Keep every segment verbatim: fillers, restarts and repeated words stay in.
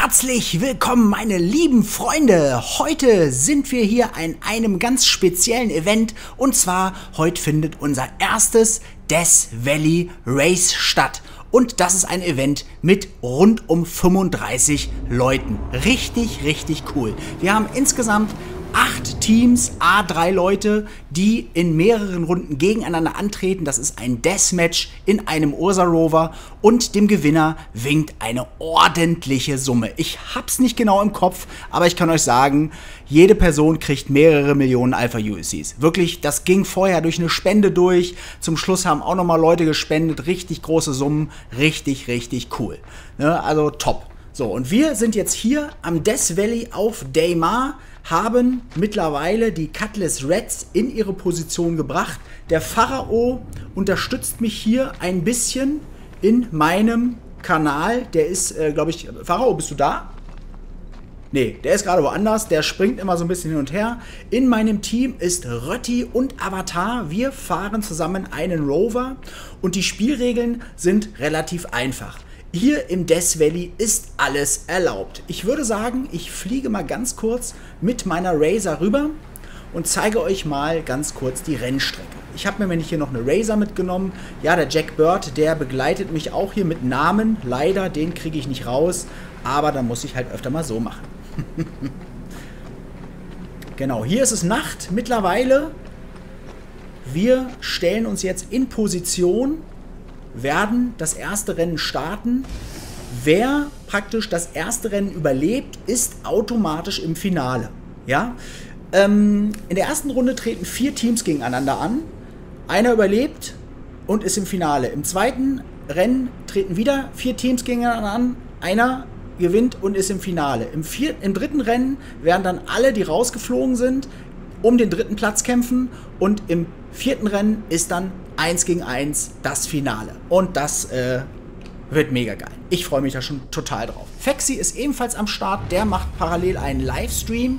Herzlich willkommen, meine lieben Freunde. Heute sind wir hier an einem ganz speziellen Event und zwar heute findet unser erstes Death Valley Race statt. Und das ist ein Event mit rund um fünfunddreißig Leuten. Richtig, richtig cool. Wir haben insgesamt acht Teams, a drei Leute, die in mehreren Runden gegeneinander antreten. Das ist ein Deathmatch in einem Ursa Rover und dem Gewinner winkt eine ordentliche Summe. Ich hab's nicht genau im Kopf, aber ich kann euch sagen, jede Person kriegt mehrere Millionen Alpha U S Cs. Wirklich, das ging vorher durch eine Spende durch. Zum Schluss haben auch nochmal Leute gespendet. Richtig große Summen. Richtig, richtig cool. Ne? Also top. So, und wir sind jetzt hier am Death Valley auf Daymar, haben mittlerweile die Cutlass Reds in ihre Position gebracht. Der Pharao unterstützt mich hier ein bisschen in meinem Kanal. Der ist, äh, glaube ich, Pharao, bist du da? Nee, der ist gerade woanders. Der springt immer so ein bisschen hin und her. In meinem Team ist Rötti und Avatar. Wir fahren zusammen einen Rover und die Spielregeln sind relativ einfach. Hier im Death Valley ist alles erlaubt. Ich würde sagen, ich fliege mal ganz kurz mit meiner Razor rüber und zeige euch mal ganz kurz die Rennstrecke. Ich habe mir nämlich hier noch eine Razor mitgenommen. Ja, der Jack Bird, der begleitet mich auch hier mit Namen. Leider, den kriege ich nicht raus, aber da muss ich halt öfter mal so machen. Genau, hier ist es Nacht mittlerweile. Wir stellen uns jetzt in Position, werden das erste Rennen starten. Wer praktisch das erste Rennen überlebt, ist automatisch im Finale. Ja? Ähm, in der ersten Runde treten vier Teams gegeneinander an. Einer überlebt und ist im Finale. Im zweiten Rennen treten wieder vier Teams gegeneinander an. Einer gewinnt und ist im Finale. Im, vier, im dritten Rennen werden dann alle, die rausgeflogen sind, um den dritten Platz kämpfen. Und im vierten Rennen ist dann eins gegen eins das Finale. Und das äh, wird mega geil. Ich freue mich da schon total drauf. Fexi ist ebenfalls am Start. Der macht parallel einen Livestream.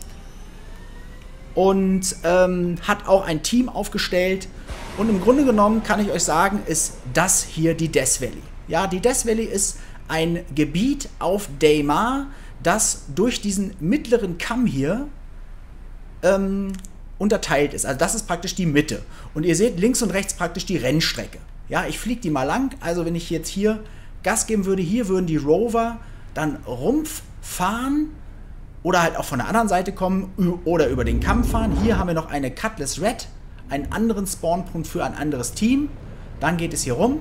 Und ähm, hat auch ein Team aufgestellt. Und im Grunde genommen kann ich euch sagen, ist das hier die Death Valley. Ja, die Death Valley ist ein Gebiet auf Daymar, das durch diesen mittleren Kamm hier ähm, unterteilt ist. Also das ist praktisch die Mitte. Und ihr seht links und rechts praktisch die Rennstrecke. Ja, ich fliege die mal lang. Also wenn ich jetzt hier Gas geben würde, hier würden die Rover dann Rumpf fahren oder halt auch von der anderen Seite kommen oder über den Kamm fahren. Hier haben wir noch eine Cutlass Red, einen anderen Spawnpunkt für ein anderes Team. Dann geht es hier rum.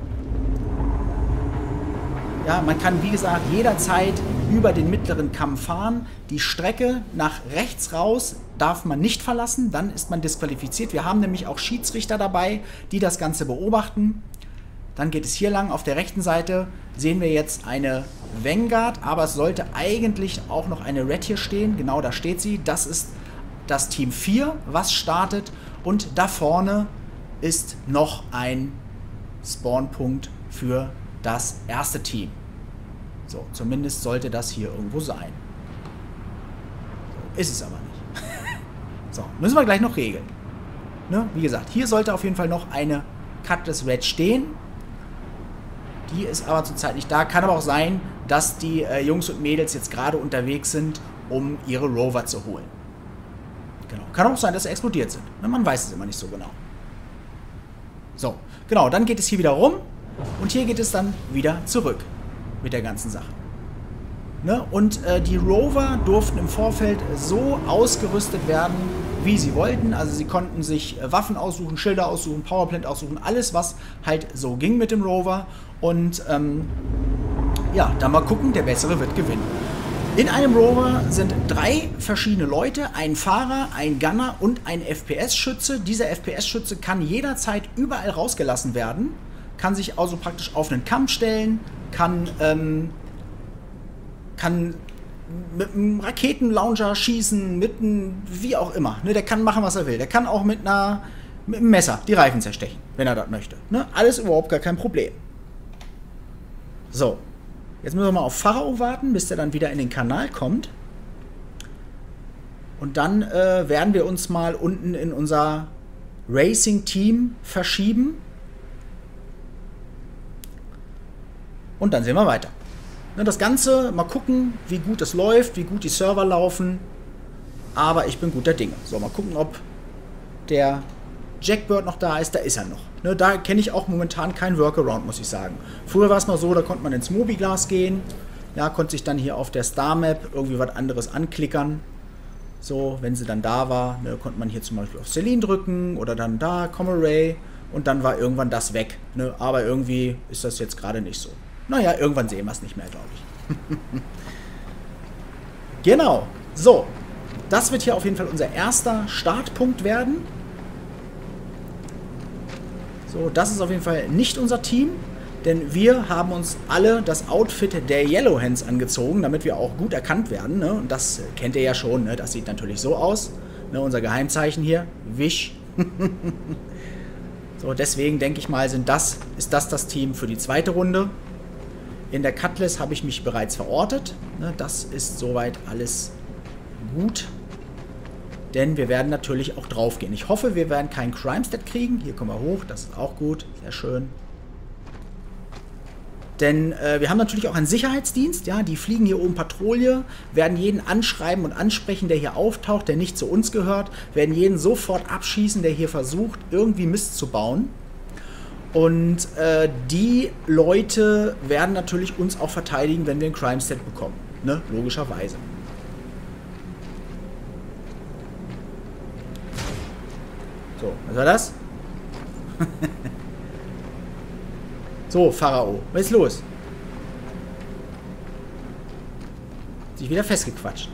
Ja, man kann, wie gesagt, jederzeit über den mittleren Kamm fahren. Die Strecke nach rechts raus darf man nicht verlassen, dann ist man disqualifiziert. Wir haben nämlich auch Schiedsrichter dabei, die das Ganze beobachten. Dann geht es hier lang. Auf der rechten Seite sehen wir jetzt eine Vanguard, aber es sollte eigentlich auch noch eine Red hier stehen. Genau, da steht sie. Das ist das Team vier, was startet. Und da vorne ist noch ein Spawnpunkt für das erste Team. So, zumindest sollte das hier irgendwo sein. So, ist es aber nicht. So, müssen wir gleich noch regeln. Ne? Wie gesagt, hier sollte auf jeden Fall noch eine Cutlass Red stehen. Die ist aber zurzeit nicht da. Kann aber auch sein, dass die äh, Jungs und Mädels jetzt gerade unterwegs sind, um ihre Rover zu holen. Genau. Kann auch sein, dass sie explodiert sind. Ne? Man weiß es immer nicht so genau. So, genau, dann geht es hier wieder rum. Und hier geht es dann wieder zurück mit der ganzen Sache. Ne? Und äh, die Rover durften im Vorfeld so ausgerüstet werden, wie sie wollten. Also sie konnten sich äh, Waffen aussuchen, Schilder aussuchen, Powerplant aussuchen, alles, was halt so ging mit dem Rover. Und ähm, ja, dann mal gucken, der Bessere wird gewinnen. In einem Rover sind drei verschiedene Leute, ein Fahrer, ein Gunner und ein F P S-Schütze. Dieser F P S-Schütze kann jederzeit überall rausgelassen werden. Kann sich also praktisch auf einen Kamm stellen, kann, ähm, kann mit einem Raketenlauncher schießen, mit einem, wie auch immer. Ne, der kann machen, was er will. Der kann auch mit, einer, mit einem Messer die Reifen zerstechen, wenn er das möchte. Ne, alles überhaupt gar kein Problem. So, jetzt müssen wir mal auf Pharao warten, bis der dann wieder in den Kanal kommt. Und dann äh, werden wir uns mal unten in unser Racing-Team verschieben. Und dann sehen wir weiter. Ne, das Ganze, mal gucken, wie gut es läuft, wie gut die Server laufen. Aber ich bin guter Dinge. So, mal gucken, ob der Jackbird noch da ist. Da ist er noch. Ne, da kenne ich auch momentan keinen Workaround, muss ich sagen. Früher war es mal so, da konnte man ins Mobiglas gehen. Ja, konnte sich dann hier auf der Star Map irgendwie was anderes anklickern. So, wenn sie dann da war, ne, konnte man hier zum Beispiel auf Celine drücken oder dann da, Comaray. Und dann war irgendwann das weg. Ne? Aber irgendwie ist das jetzt gerade nicht so. Naja, irgendwann sehen wir es nicht mehr, glaube ich. Genau. So. Das wird hier auf jeden Fall unser erster Startpunkt werden. So, das ist auf jeden Fall nicht unser Team. Denn wir haben uns alle das Outfit der Yellowhands angezogen, damit wir auch gut erkannt werden. Ne? Und das kennt ihr ja schon. Ne? Das sieht natürlich so aus. Ne? Unser Geheimzeichen hier. Wish. So, deswegen denke ich mal, sind das, ist das das Team für die zweite Runde. In der Cutlass habe ich mich bereits verortet. Ne, das ist soweit alles gut. Denn wir werden natürlich auch drauf gehen. Ich hoffe, wir werden keinen Crime-Stat kriegen. Hier kommen wir hoch, das ist auch gut. Sehr schön. Denn äh, wir haben natürlich auch einen Sicherheitsdienst, ja, die fliegen hier oben Patrouille, werden jeden anschreiben und ansprechen, der hier auftaucht, der nicht zu uns gehört, werden jeden sofort abschießen, der hier versucht, irgendwie Mist zu bauen. Und äh, die Leute werden natürlich uns auch verteidigen, wenn wir einen Crime-Stat bekommen, ne, logischerweise. So, was war das? So, Pharao, was ist los? Sich wieder festgequatscht.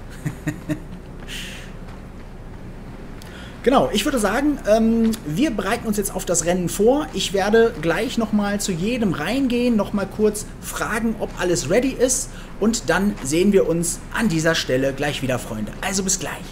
Genau, ich würde sagen, ähm, wir bereiten uns jetzt auf das Rennen vor. Ich werde gleich nochmal zu jedem reingehen, nochmal kurz fragen, ob alles ready ist. Und dann sehen wir uns an dieser Stelle gleich wieder, Freunde. Also bis gleich.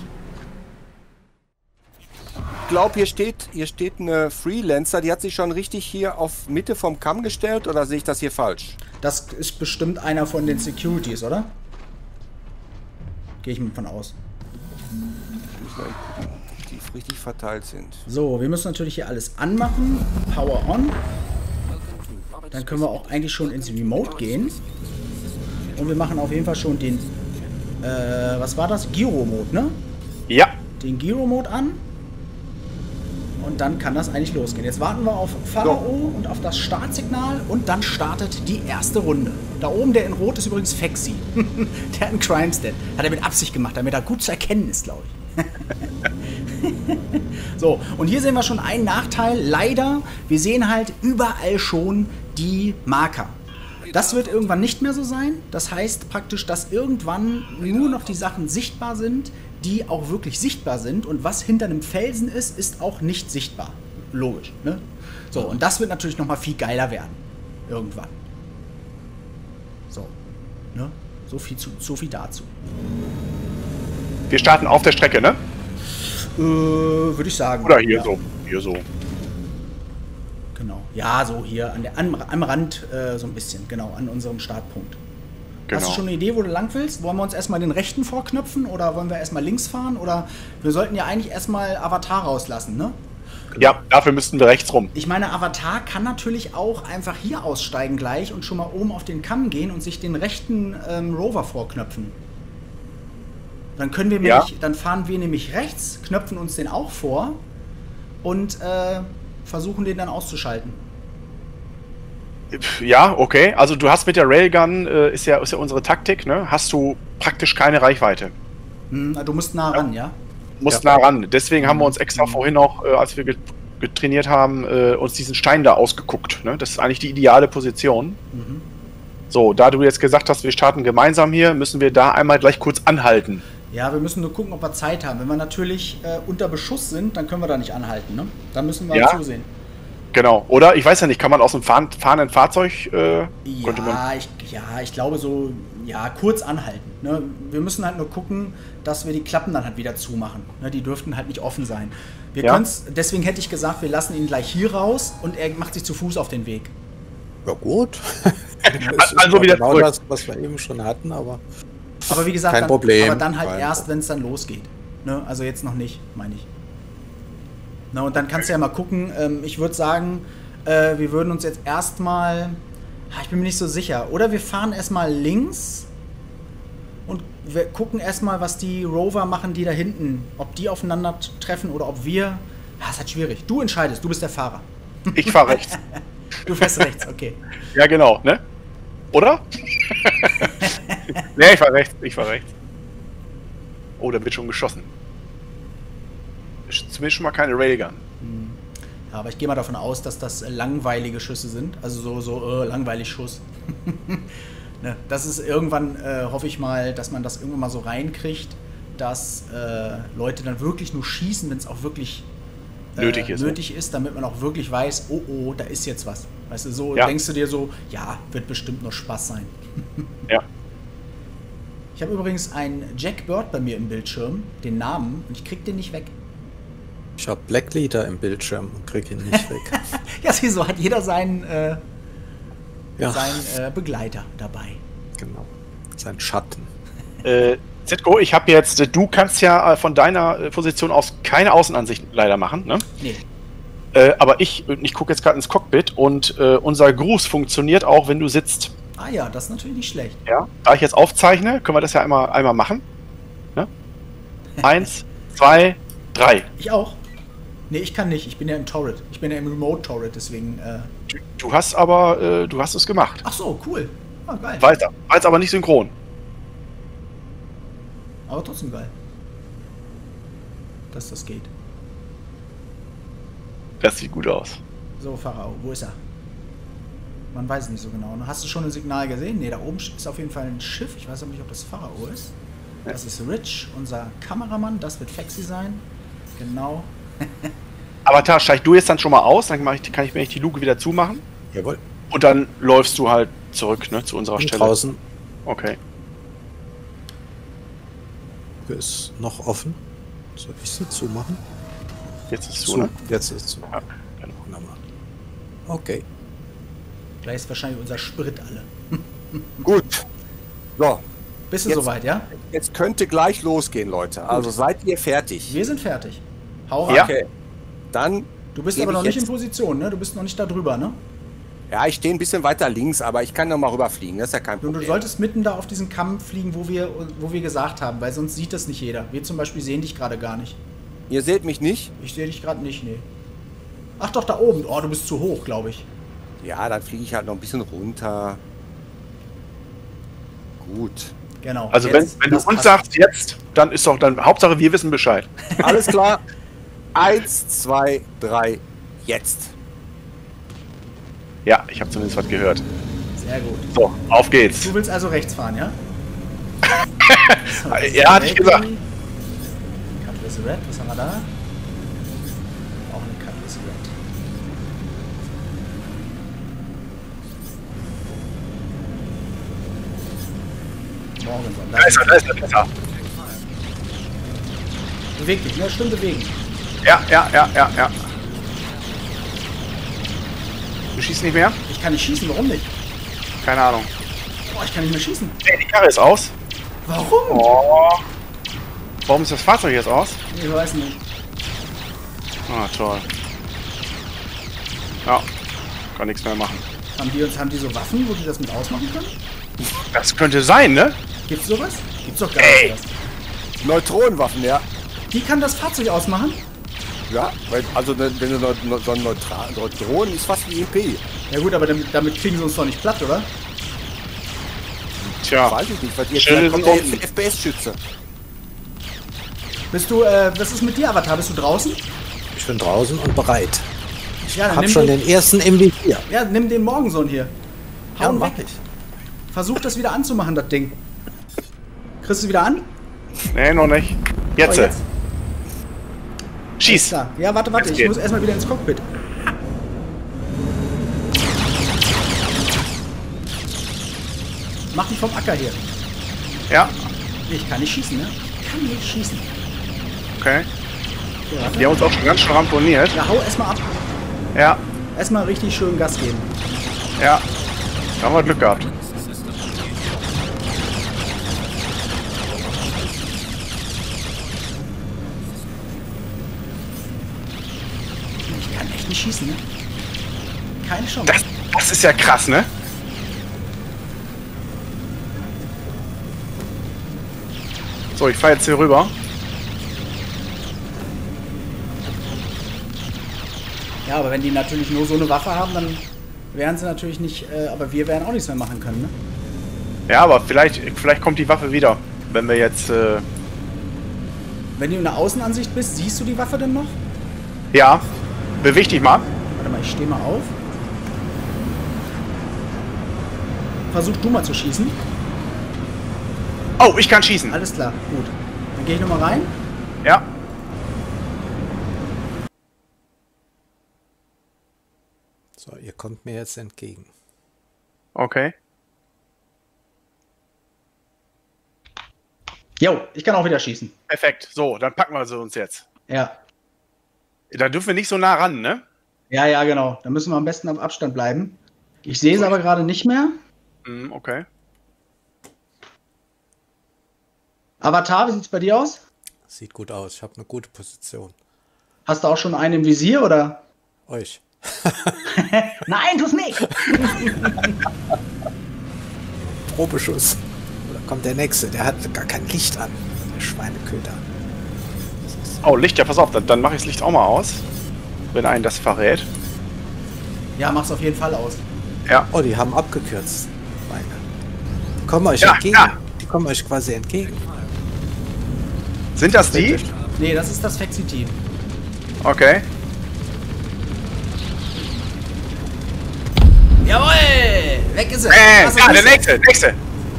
Ich glaube, hier steht, hier steht eine Freelancer, die hat sich schon richtig hier auf Mitte vom Kamm gestellt, oder sehe ich das hier falsch? Das ist bestimmt einer von den Securities, oder? Gehe ich mit von aus. Ich muss mal gucken, ob die richtig verteilt sind. So, wir müssen natürlich hier alles anmachen. Power on. Dann können wir auch eigentlich schon ins Remote gehen. Und wir machen auf jeden Fall schon den, äh, was war das? Gyro-Mode, ne? Ja. Den Gyro-Mode an. Und dann kann das eigentlich losgehen. Jetzt warten wir auf Pharao und auf das Startsignal und dann startet die erste Runde. Da oben, der in Rot, ist übrigens Fexi. Der hat einen Crime-Stat. Hat er mit Absicht gemacht, damit er gut zu erkennen ist, glaube ich. So, und hier sehen wir schon einen Nachteil. Leider, wir sehen halt überall schon die Marker. Das wird irgendwann nicht mehr so sein. Das heißt praktisch, dass irgendwann nur noch die Sachen sichtbar sind, die auch wirklich sichtbar sind. Und was hinter einem Felsen ist, ist auch nicht sichtbar. Logisch, ne? So, und das wird natürlich nochmal viel geiler werden. Irgendwann. So, ne? So viel, zu, so viel dazu. Wir starten auf der Strecke, ne? Äh, würde ich sagen. Oder hier ja. so. Hier so. Genau. Ja, so hier an der, an, am Rand äh, so ein bisschen. Genau, an unserem Startpunkt. Genau. Hast du schon eine Idee, wo du lang willst? Wollen wir uns erstmal den rechten vorknöpfen oder wollen wir erstmal links fahren? Oder wir sollten ja eigentlich erstmal Avatar rauslassen, ne? Ja, dafür müssten wir rechts rum. Ich meine, Avatar kann natürlich auch einfach hier aussteigen gleich und schon mal oben auf den Kamm gehen und sich den rechten ähm, Rover vorknöpfen. Dann können wir ja. nämlich, dann fahren wir nämlich rechts, knöpfen uns den auch vor und äh, versuchen den dann auszuschalten. Ja, okay. Also du hast mit der Railgun, äh, ist, ja, ist ja unsere Taktik, ne? Hast du praktisch keine Reichweite. Hm, du musst nah ran, ja? Du musst ja. nah ran. Deswegen haben wir uns extra mhm. vorhin auch, äh, als wir getrainiert haben, äh, uns diesen Stein da ausgeguckt. Ne? Das ist eigentlich die ideale Position. Mhm. So, da du jetzt gesagt hast, wir starten gemeinsam hier, müssen wir da einmal gleich kurz anhalten. Ja, wir müssen nur gucken, ob wir Zeit haben. Wenn wir natürlich äh, unter Beschuss sind, dann können wir da nicht anhalten, ne? Dann müssen wir ja. zusehen. Genau. Oder, ich weiß ja nicht, kann man aus dem fahren, fahrenden Fahrzeug... Äh, ja, ich, ja, ich glaube so, ja, kurz anhalten. Ne? Wir müssen halt nur gucken, dass wir die Klappen dann halt wieder zumachen. Ne? Die dürften halt nicht offen sein. Wir ja. können's, deswegen hätte ich gesagt, wir lassen ihn gleich hier raus und er macht sich zu Fuß auf den Weg. Ja gut. Das ist also wieder genau zurück. das, was wir eben schon hatten, aber... Aber wie gesagt, kein dann, Problem. aber dann halt Kein erst, wenn es dann losgeht. Ne? Also jetzt noch nicht, meine ich. Na, und dann kannst du ja mal gucken. Ähm, ich würde sagen, äh, wir würden uns jetzt erstmal Ich bin mir nicht so sicher. Oder wir fahren erstmal links und wir gucken erstmal, was die Rover machen, die da hinten. Ob die aufeinander treffen oder ob wir... Ja, ist halt schwierig. Du entscheidest, du bist der Fahrer. Ich fahr rechts. Du fährst rechts, okay. Ja, genau, ne? Oder? Ne, ich fahr rechts, ich fahr rechts. Oh, da wird schon geschossen. Ist zumindest schon mal keine Railgun. Ja, aber ich gehe mal davon aus, dass das langweilige Schüsse sind. Also so, so äh, langweilig Schuss. Ne, das ist irgendwann, äh, hoffe ich mal, dass man das irgendwann mal so reinkriegt, dass äh, Leute dann wirklich nur schießen, wenn es auch wirklich äh, nötig ist, nötig ist, damit man auch wirklich weiß, oh oh, da ist jetzt was. Weißt du, so ja. denkst du dir so, ja, wird bestimmt nur Spaß sein. Ja. Ich habe übrigens einen Jack Bird bei mir im Bildschirm, den Namen, und ich krieg den nicht weg. Ich habe Black Leader im Bildschirm und krieg ihn nicht weg. Ja, sieh, so hat jeder seinen, äh, Ja, seinen äh, Begleiter dabei. genau. Sein Schatten. Äh, Zetko, ich habe jetzt, äh, du kannst ja äh, von deiner äh, Position aus keine Außenansicht leider machen, ne? Nee. Äh, aber ich, ich gucke jetzt gerade ins Cockpit und äh, unser Gruß funktioniert auch, wenn du sitzt. Ah ja, das ist natürlich nicht schlecht. Ja. Da ich jetzt aufzeichne, können wir das ja einmal, einmal machen. Ne? Eins, zwei, drei. Ich auch. Nee, ich kann nicht. Ich bin ja im Torret. Ich bin ja im Remote Torret, deswegen. Äh Du, du hast aber, äh, du hast es gemacht. Ach so, cool. Ah, geil. War jetzt, war jetzt aber nicht synchron. Aber trotzdem geil. Dass das geht. Das sieht gut aus. So, Pharao, wo ist er? Man weiß es nicht so genau. Hast du schon ein Signal gesehen? Ne, da oben ist auf jeden Fall ein Schiff. Ich weiß aber nicht, ob das Pharao ist. Das ist Rich, unser Kameramann. Das wird Fexi sein. Genau. Avatar, steig du jetzt dann schon mal aus, dann mach ich, kann ich mir die Luke wieder zumachen. Jawohl. Und dann läufst du halt zurück, ne, zu unserer Bin Stelle. draußen. Okay. Tür ist noch offen. Soll ich sie zumachen? Jetzt ist es zu, Zu. ne? Jetzt ist es zu. Ja, genau. Wunderbar. Okay. Gleich ist wahrscheinlich unser Sprit alle. Gut. So, Bist du Jetzt- soweit, ja? jetzt könnte gleich losgehen, Leute. Also seid ihr fertig? Wir sind fertig. Hau rein. Ja. Okay. Dann, Du bist Gebe aber noch ich nicht in jetzt- Position, ne? Du bist noch nicht da drüber, ne? ja, ich stehe ein bisschen weiter links, aber ich kann noch mal rüberfliegen. Das ist ja kein Und Problem. du solltest mitten da auf diesen Kamm fliegen, wo wir, wo wir gesagt haben, weil sonst sieht das nicht jeder. Wir zum Beispiel sehen dich gerade gar nicht. Ihr seht mich nicht? Ich sehe dich gerade nicht, nee. Ach doch, da oben. Oh, du bist zu hoch, glaube ich. Ja, dann fliege ich halt noch ein bisschen runter. Gut. Genau. Also jetzt, wenn, wenn du das uns passt. sagst jetzt, dann ist doch dann Hauptsache wir wissen Bescheid. Alles klar. Eins, zwei, drei, jetzt. Ja, ich habe zumindest was gehört. Sehr gut. So, auf geht's. Du willst also rechts fahren, ja? So, Ja, hatte ich gesagt. Cutlass Red, was haben wir da? Auch eine Cutlass Red. Morgenson. Da ist er, da ist er, da ist er. Beweg dich, ne? Stimmt bewegen. Ja, ja, ja, ja, ja. Du schießt nicht mehr? Ich kann nicht schießen, warum nicht? Keine Ahnung. Boah, ich kann nicht mehr schießen. Hey, die Karre ist aus. Warum? Oh. Warum ist das Fahrzeug jetzt aus? Ich weiß nicht. Ah, toll. Ja, kann nichts mehr machen. Haben die, uns, haben die so Waffen, wo die das mit ausmachen können? Das könnte sein, ne? Gibt's sowas? Gibt's doch gar Ey. nicht. Was. Neutronenwaffen, ja. Die kann das Fahrzeug ausmachen? Ja, weil, also ne- wenn du ne- ne- so ein Neutral Neutronen ist fast wie E P. Ja gut, aber damit, damit kriegen sie uns doch nicht platt, oder? Tja. Weiß ich nicht, weil jetzt Schilde kommt sind der unten. F P S-Schütze. Bist du, äh, was ist mit dir, Avatar? Bist du draußen? Ich bin draußen und bereit. Ja, dann Hab nimm schon den, den ersten M V vier. ja, nimm den Morgensohn hier. Hau Ja, ihn mach weg. ich. Versuch das wieder anzumachen, das Ding. Kriegst du es wieder an? Nee, noch nicht. Jetzt. Oh, Schieß. Alles klar. Ja, warte, warte. Jetzt Ich geht. muss erstmal wieder ins Cockpit. Mach dich vom Acker hier. Ja, Ich kann nicht schießen, ne? Ich kann nicht schießen. okay. Ja, warte. Die haben uns auch schon ganz schön ramponiert. Ja, hau erstmal ab. Ja, Erstmal richtig schön Gas geben. ja. Da haben wir Glück gehabt. Ich kann echt nicht schießen, ne? Keine Chance. Das, das ist ja krass, ne? So, ich fahre jetzt hier rüber. Ja, aber wenn die natürlich nur so eine Waffe haben, dann wären sie natürlich nicht, äh, aber wir werden auch nichts mehr machen können, ne? Ja, aber vielleicht, vielleicht kommt die Waffe wieder, wenn wir jetzt... Äh Wenn du in der Außenansicht bist, siehst du die Waffe denn noch? ja, beweg dich mal. Warte mal, ich stehe mal auf. Versuch du mal zu schießen. Oh, ich kann schießen. Alles klar, gut. Dann gehe ich nochmal rein. Ja. So, ihr kommt mir jetzt entgegen. Okay. Jo, ich kann auch wieder schießen. Perfekt. So, dann packen wir sie uns jetzt. Ja. Da dürfen wir nicht so nah ran, ne? Ja, ja, genau. Da müssen wir am besten auf Abstand bleiben. Ich sehe es aber gerade nicht mehr. Mhm, okay. Avatar, wie sieht's bei dir aus? Sieht gut aus. Ich habe eine gute Position. Hast du auch schon einen im Visier, oder? Euch. Nein, tu's nicht! Probeschuss. Oder kommt der nächste? Der hat gar kein Licht an. Der Schweineköter. Oh, Licht, ja, pass auf, dann, dann mache ich das Licht auch mal aus. Wenn einen das verrät. Ja, mach's auf jeden Fall aus. Ja. Oh, die haben abgekürzt. Meine. Die kommen euch Ja, entgegen. ja. Die kommen euch quasi entgegen. Sind das die? Nee, das ist das Fexi-Team. Okay. Jawohl! Weg ist er! Äh, Was ist ja, der das? nächste, nächste.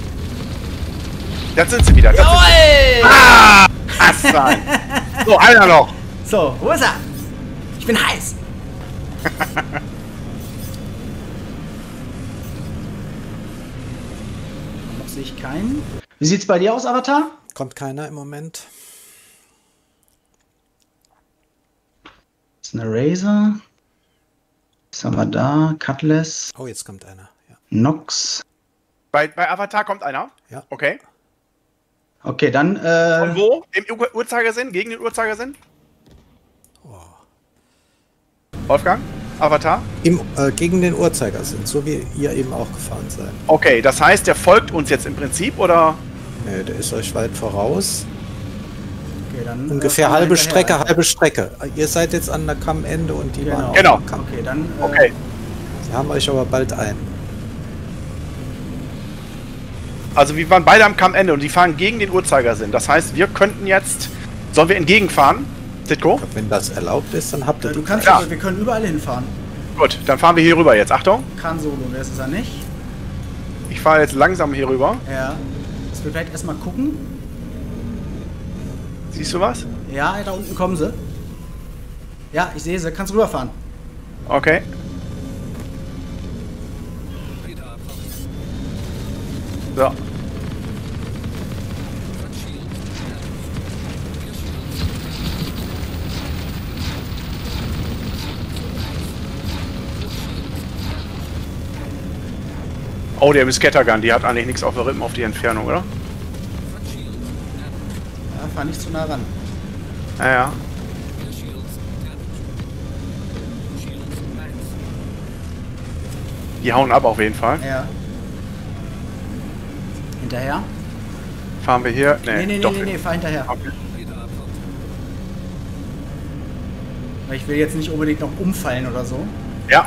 Das sind sie wieder. Das Jawohl! sind sie. Ah! Assan. So, einer noch. So, wo ist er? Ich bin heiß! Noch sehe ich keinen. Wie sieht's bei dir aus, Avatar? Kommt keiner im Moment. Das ist eine Razor. Was haben wir da? Cutlass. Oh, jetzt kommt einer. Ja. Nox. Bei, bei Avatar kommt einer. Ja. Okay. Okay, dann, Und äh... wo? Im Ur Uhrzeigersinn? Gegen den Uhrzeigersinn? Wolfgang? Avatar? Im, äh, gegen den Uhrzeigersinn, so wie ihr eben auch gefahren seid. Okay, das heißt, der folgt uns jetzt im Prinzip, oder? Nö, der ist euch weit voraus. okay, dann Ungefähr fahren wir halbe hinterher. Strecke, halbe Strecke. Ihr seid jetzt an der Kammende und die Genau. waren auch Genau. am Kamm. Okay, dann... Äh, Okay. Sie haben euch aber bald ein. Also wir waren beide am Kammende und die fahren gegen den Uhrzeigersinn. Das heißt, wir könnten jetzt... Sollen wir entgegenfahren? Ditko? Wenn das erlaubt ist, dann habt ihr Äh, du die kannst, Ja. aber wir können überall hinfahren. Gut, dann fahren wir hier rüber jetzt. Achtung. Khan Solo, wer ist es ja nicht? Ich fahre jetzt langsam hier rüber. Ja. Das wird vielleicht erstmal gucken. Siehst du was? Ja, da unten kommen sie. Ja, ich sehe sie. Kannst rüberfahren. Okay. So. Oh, der Scattergun, die hat eigentlich nichts auf der Rippen auf die Entfernung, oder? Ja, fahr nicht zu nah ran. Ja, ja. Die hauen ab auf jeden Fall. Ja. Hinterher? Fahren wir hier? Nee, nee, nee, doch nee, nee, fahr hinterher. Okay. Weil ich will jetzt nicht unbedingt noch umfallen oder so. Ja.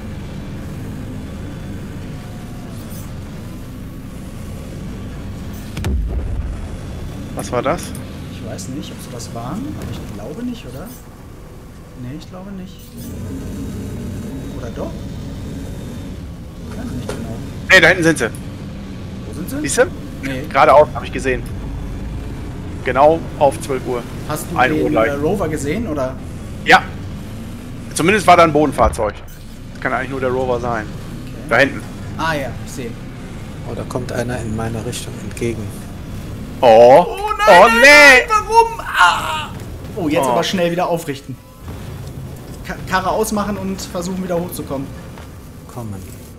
Was war das? Ich weiß nicht, ob sie das waren, aber ich glaube nicht, oder? Nee, ich glaube nicht. Oder doch? Ich weiß nicht genau. Hey, da hinten sind sie. Wo sind sie? Siehst du? Nee. Geradeaus, habe ich gesehen. Genau auf zwölf Uhr. Hast du Ein den Uhr gleich. äh, Rover gesehen, oder? Ja. Zumindest war da ein Bodenfahrzeug. Das kann eigentlich nur der Rover sein. Okay. Da hinten. Ah ja, ich sehe. Oh, da kommt einer in meine Richtung entgegen. Oh. Oh Oh nee. Warum? Ah! Oh, jetzt Oh. aber schnell wieder aufrichten. Ka Karre ausmachen und versuchen wieder hochzukommen. Kommen.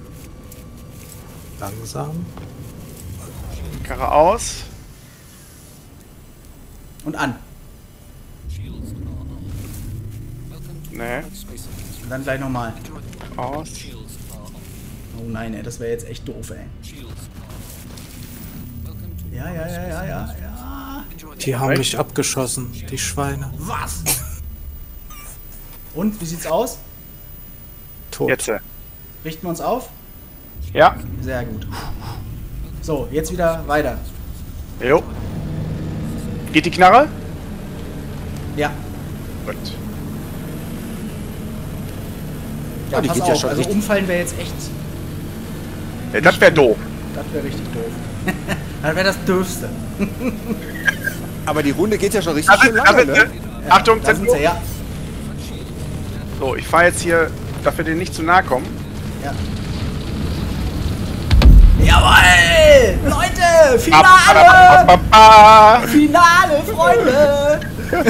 Langsam. Karre aus. Und an. Nee. Und dann gleich nochmal. Aus. Oh nein, ey, das wäre jetzt echt doof, ey. Ja, ja, ja, ja, ja, ja. Die haben mich abgeschossen, die Schweine. Was? Und, wie sieht's aus? Tot. Jetzt. äh, Richten wir uns auf? Ja. Sehr gut. So, jetzt wieder weiter. Jo. Geht die Knarre? Ja. Gut. Ja, die pass geht auf, ja schon also richtig. umfallen wäre jetzt echt, Ja, das wäre doof. das wäre richtig doof. Das wäre das Dürfste. Aber die Runde geht ja schon richtig Da schön sind, da lange, sind, ne? äh, Achtung, Da sind sie, ja. So, ich fahre jetzt hier, dass wir denen nicht zu nahe kommen. ja. Jawohl! Leute! Finale! Finale, Freunde!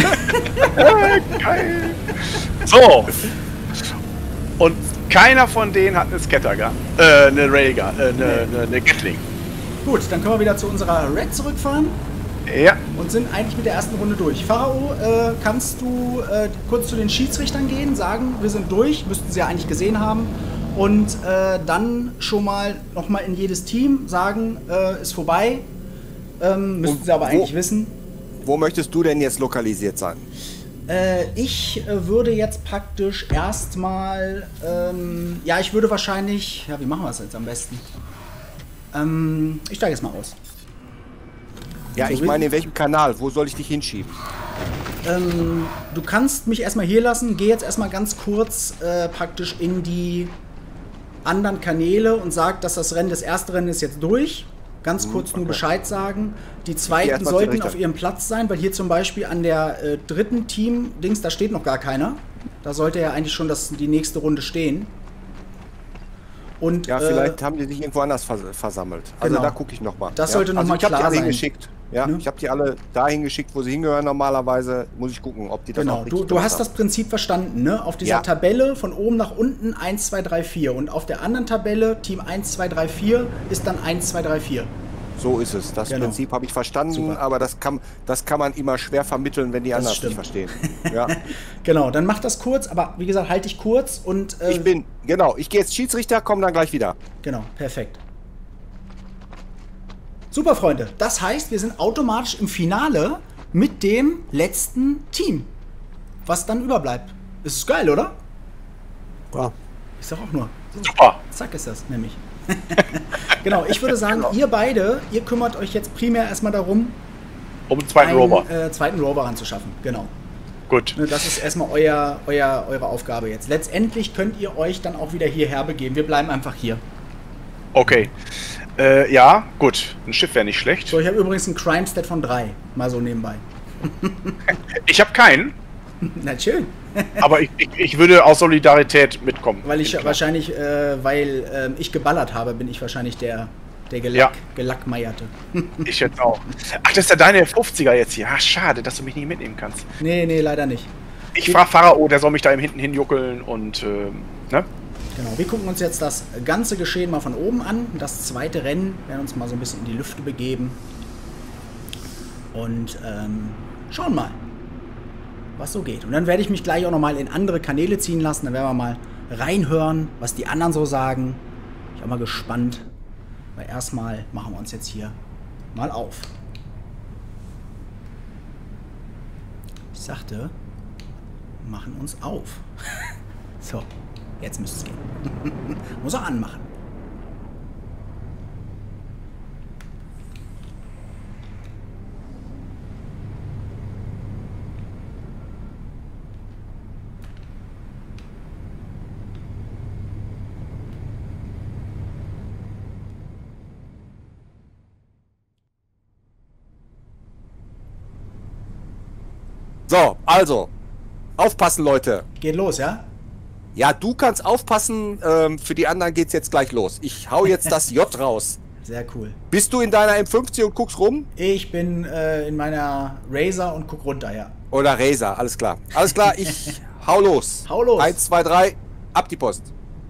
Geil. So. Und keiner von denen hat eine Scattergun. Äh, eine Railgun. Äh, eine, eine, eine Gatling. Gut, dann können wir wieder zu unserer Red zurückfahren Ja. und sind eigentlich mit der ersten Runde durch. Pharao, äh, kannst du äh, kurz zu den Schiedsrichtern gehen, sagen, wir sind durch, müssten sie ja eigentlich gesehen haben. Und äh, dann schon mal nochmal in jedes Team sagen, äh, ist vorbei. Ähm, müssten Und sie aber wo- eigentlich wissen. Wo möchtest du denn jetzt lokalisiert sein? Äh, ich äh, würde jetzt praktisch erstmal, ähm, ja, ich würde wahrscheinlich, ja, wie machen wir es jetzt am besten? Ähm, ich steige jetzt mal aus. Ja, So ich wie- meine, in welchem Kanal? Wo soll ich dich hinschieben? Ähm, du kannst mich erstmal hier lassen, geh jetzt erstmal ganz kurz äh, praktisch in die anderen Kanäle und sag, dass das Rennen, das erste Rennen ist jetzt durch. Ganz kurz nur okay. Bescheid sagen. Die erst zweiten mal zu sollten Richter. auf ihrem Platz sein, weil hier zum Beispiel an der äh, dritten Team-Dings, da steht noch gar keiner. Da sollte ja eigentlich schon das, die nächste Runde stehen. Und Ja, äh, vielleicht haben die sich irgendwo anders vers versammelt. Also Genau. da gucke ich nochmal. Das ja. sollte noch also mal ich hab klar die alle sein. hingeschickt. Ja, Ne? ich habe die alle dahin geschickt, wo sie hingehören normalerweise. Muss ich gucken, ob die das auch Genau, richtig du, du gemacht hast das haben. Prinzip verstanden, ne? Auf dieser Ja. Tabelle von oben nach unten eins, zwei, drei, vier und auf der anderen Tabelle Team eins, zwei, drei, vier ist dann eins, zwei, drei, vier. So ist es. Das Genau. Prinzip habe ich verstanden, Super. aber das kann, das kann man immer schwer vermitteln, wenn die Das anders stimmt. nicht verstehen. Ja. Genau, dann mach das kurz, aber wie gesagt, halte ich kurz und äh, Ich bin, genau, ich gehe jetzt Schiedsrichter, komme dann gleich wieder. genau, perfekt. Super, Freunde. Das heißt, wir sind automatisch im Finale mit dem letzten Team, was dann überbleibt. Ist geil, oder? Ja. Ich sag auch nur. Super. Zack ist das, nämlich. Genau, ich würde sagen, ihr beide, ihr kümmert euch jetzt primär erstmal darum, Um den zweiten einen Rover. äh, zweiten Rover ranzuschaffen. Genau. Gut. Ne, das ist erstmal euer, euer, eure Aufgabe jetzt. Letztendlich könnt ihr euch dann auch wieder hierher begeben. Wir bleiben einfach hier. Okay. Äh, ja, gut. Ein Schiff wäre nicht schlecht. So, ich habe übrigens einen Crime-Stat von drei. Mal so nebenbei. Ich habe keinen, Na schön. aber ich, ich, ich würde aus Solidarität mitkommen. Weil ich Klar. wahrscheinlich, äh, weil ähm, ich geballert habe, bin ich wahrscheinlich der, der Gelack, Ja. Gelackmeierte. Ich jetzt auch. Ach, das ist der deine fünfziger jetzt hier. Ach, schade, dass du mich nicht mitnehmen kannst. Nee, nee, leider nicht. Ich frage Pharao, der soll mich da im hinten hinjuckeln und, ähm, ne? Genau, wir gucken uns jetzt das ganze Geschehen mal von oben an. Das zweite Rennen, werden uns mal so ein bisschen in die Lüfte begeben. Und ähm, schauen mal, was so geht. Und dann werde ich mich gleich auch nochmal in andere Kanäle ziehen lassen. Dann werden wir mal reinhören, was die anderen so sagen. Ich bin mal gespannt. Weil erstmal machen wir uns jetzt hier mal auf. Ich sagte, wir machen uns auf. So, jetzt müsste es gehen. Muss er anmachen. So, also, aufpassen, Leute. Geht los, ja? Ja, du kannst aufpassen, ähm, für die anderen geht's jetzt gleich los. Ich hau jetzt das J raus. Sehr cool. Bist du in deiner M fünfzig und guckst rum? Ich bin äh, in meiner Razer und guck runter, ja. Oder Razer, alles klar. Alles klar, ich hau los. Hau los. Eins, zwei, drei, ab die Post.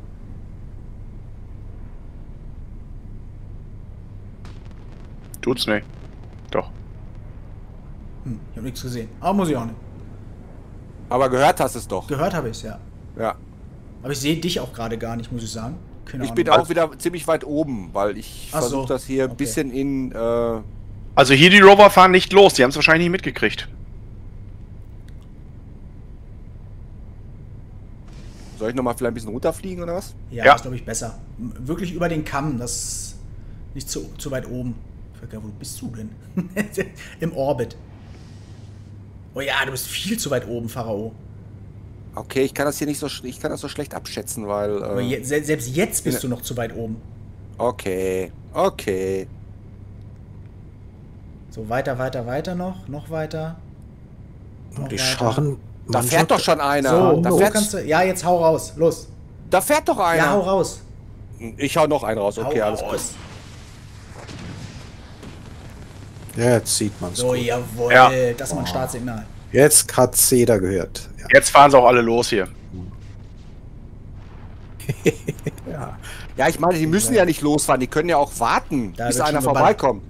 Tut's nicht. Doch. Hm, ich habe nichts gesehen. Aber muss ich auch nicht. Aber gehört hast es doch. Gehört habe ich es, ja. Ja. Aber ich sehe dich auch gerade gar nicht, muss ich sagen. Keine Ich Ahnung. bin auch wieder ziemlich weit oben, weil ich Ach so, versuche das hier ein okay. bisschen in äh, Also hier die Rover fahren nicht los, die haben es wahrscheinlich nicht mitgekriegt. Soll ich nochmal vielleicht ein bisschen runterfliegen oder was? Ja, Ja. das glaube ich besser. M- Wirklich über den Kamm, das ist nicht zu, zu weit oben. Wo bist du denn? Im Orbit. Oh ja, du bist viel zu weit oben, Pharao. Okay, ich kann das hier nicht so, sch- ich kann das so schlecht abschätzen, weil. Aber Äh, je, se- selbst jetzt bist Ja. du noch zu weit oben. okay, okay. So, weiter, weiter, weiter noch. Noch weiter. Noch Und die weiter. scharren. Da fährt doch schon einer. So, da, so fährt, kannst du. Ja, jetzt hau raus. Los. da fährt doch einer. Ja, hau raus. Ich hau noch einen raus. Okay, hau alles raus. gut. Ja, jetzt sieht man es. So, jawohl. Ja. Das ist mal ein Startsignal. Jetzt hat's jeder gehört. Ja. Jetzt fahren sie auch alle los hier. Ja. Ja, ich meine, die müssen ja nicht losfahren. Die können ja auch warten, Da bis wird einer schon geballert. vorbeikommt.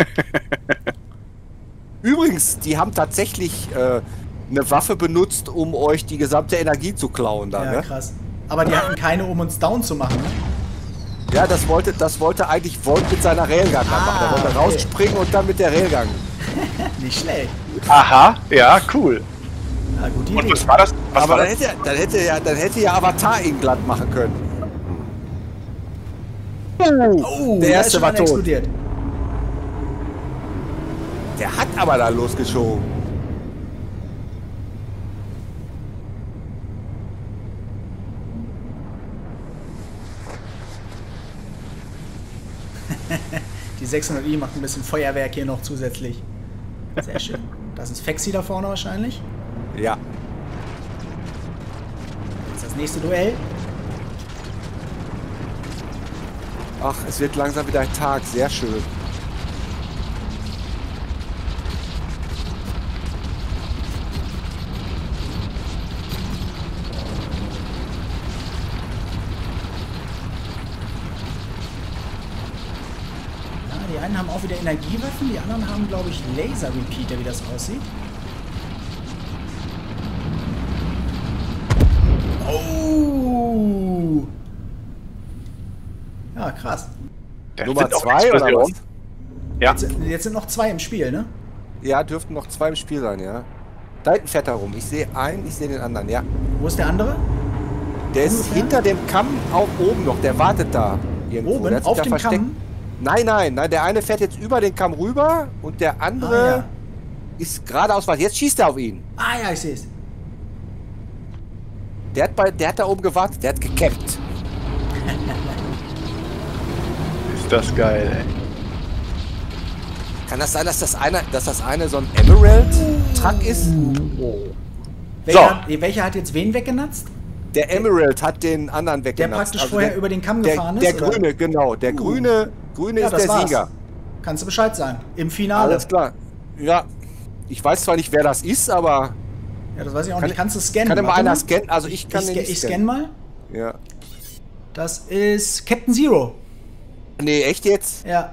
Übrigens, die haben tatsächlich äh, eine Waffe benutzt, um euch die gesamte Energie zu klauen. Da, Ja, ne? krass. Aber die hatten keine, um uns down zu machen, ne? Ja, das wollte, das wollte eigentlich Volt mit seiner Railgun dann Ah, machen. Er wollte okay. rausspringen und dann mit der Railgun. Nicht schlecht. Aha, ja, cool. Ja, gute Und Idee. was war das? Was Aber war dann das? hätte, dann, hätte ja, dann hätte ja Avatar ihn glatt machen können. Oh, der da erste ist schon war einer tot. explodiert. Der hat aber da losgeschoben. Die sechshundert i macht ein bisschen Feuerwerk hier noch zusätzlich. Sehr schön. Das ist Fexi da vorne wahrscheinlich. Ja. Jetzt das nächste Duell. Ach, es wird langsam wieder ein Tag. Sehr schön. Ja, die einen haben auch wieder Energiewaffen, die anderen haben, glaube ich, Laser-Repeater, wie das aussieht. Oh! Ja, krass. Da Nummer sind auch zwei oder Explosionen. was? Ja, Jetzt, jetzt sind noch zwei im Spiel, ne? Ja, dürften noch zwei im Spiel sein, ja. Da hinten fährt er rum. Ich sehe einen, ich sehe den anderen, ja. Wo ist der andere? Der ist Ungefähr? hinter dem Kamm auch oben noch. Der wartet da. Irgendwo. Oben? Der hat sich Auf da dem versteckt. Kamm? Nein, nein, nein. Der eine fährt jetzt über den Kamm rüber und der andere Ah, ja. ist geradeaus was. Jetzt schießt er auf ihn. Ah ja, ich sehe es. Der hat, bei, der hat da oben gewartet. Der hat gekämpft. ist das geil, ey. Kann das sein, dass das eine, dass das eine so ein Emerald-Truck ist? Welcher, welcher hat jetzt wen weggenatzt? Der Emerald hat den anderen Der weggenatzt. praktisch Also vorher der, über den Kamm der, gefahren der ist? oder? Grüne, genau. Der Uh. Grüne, Grüne Ja, ist das der war's. Sieger. Kannst du Bescheid sagen. Im Finale. Alles klar. Ja. Ich weiß zwar nicht, wer das ist, aber Ja, das weiß ich auch Kann- nicht. Kannst du scannen? kann immer Warte einer mal. scannen? Also ich kann ich, den sca nicht ich scanne mal. Ja. Das ist Captain Zero. Nee, echt jetzt? Ja.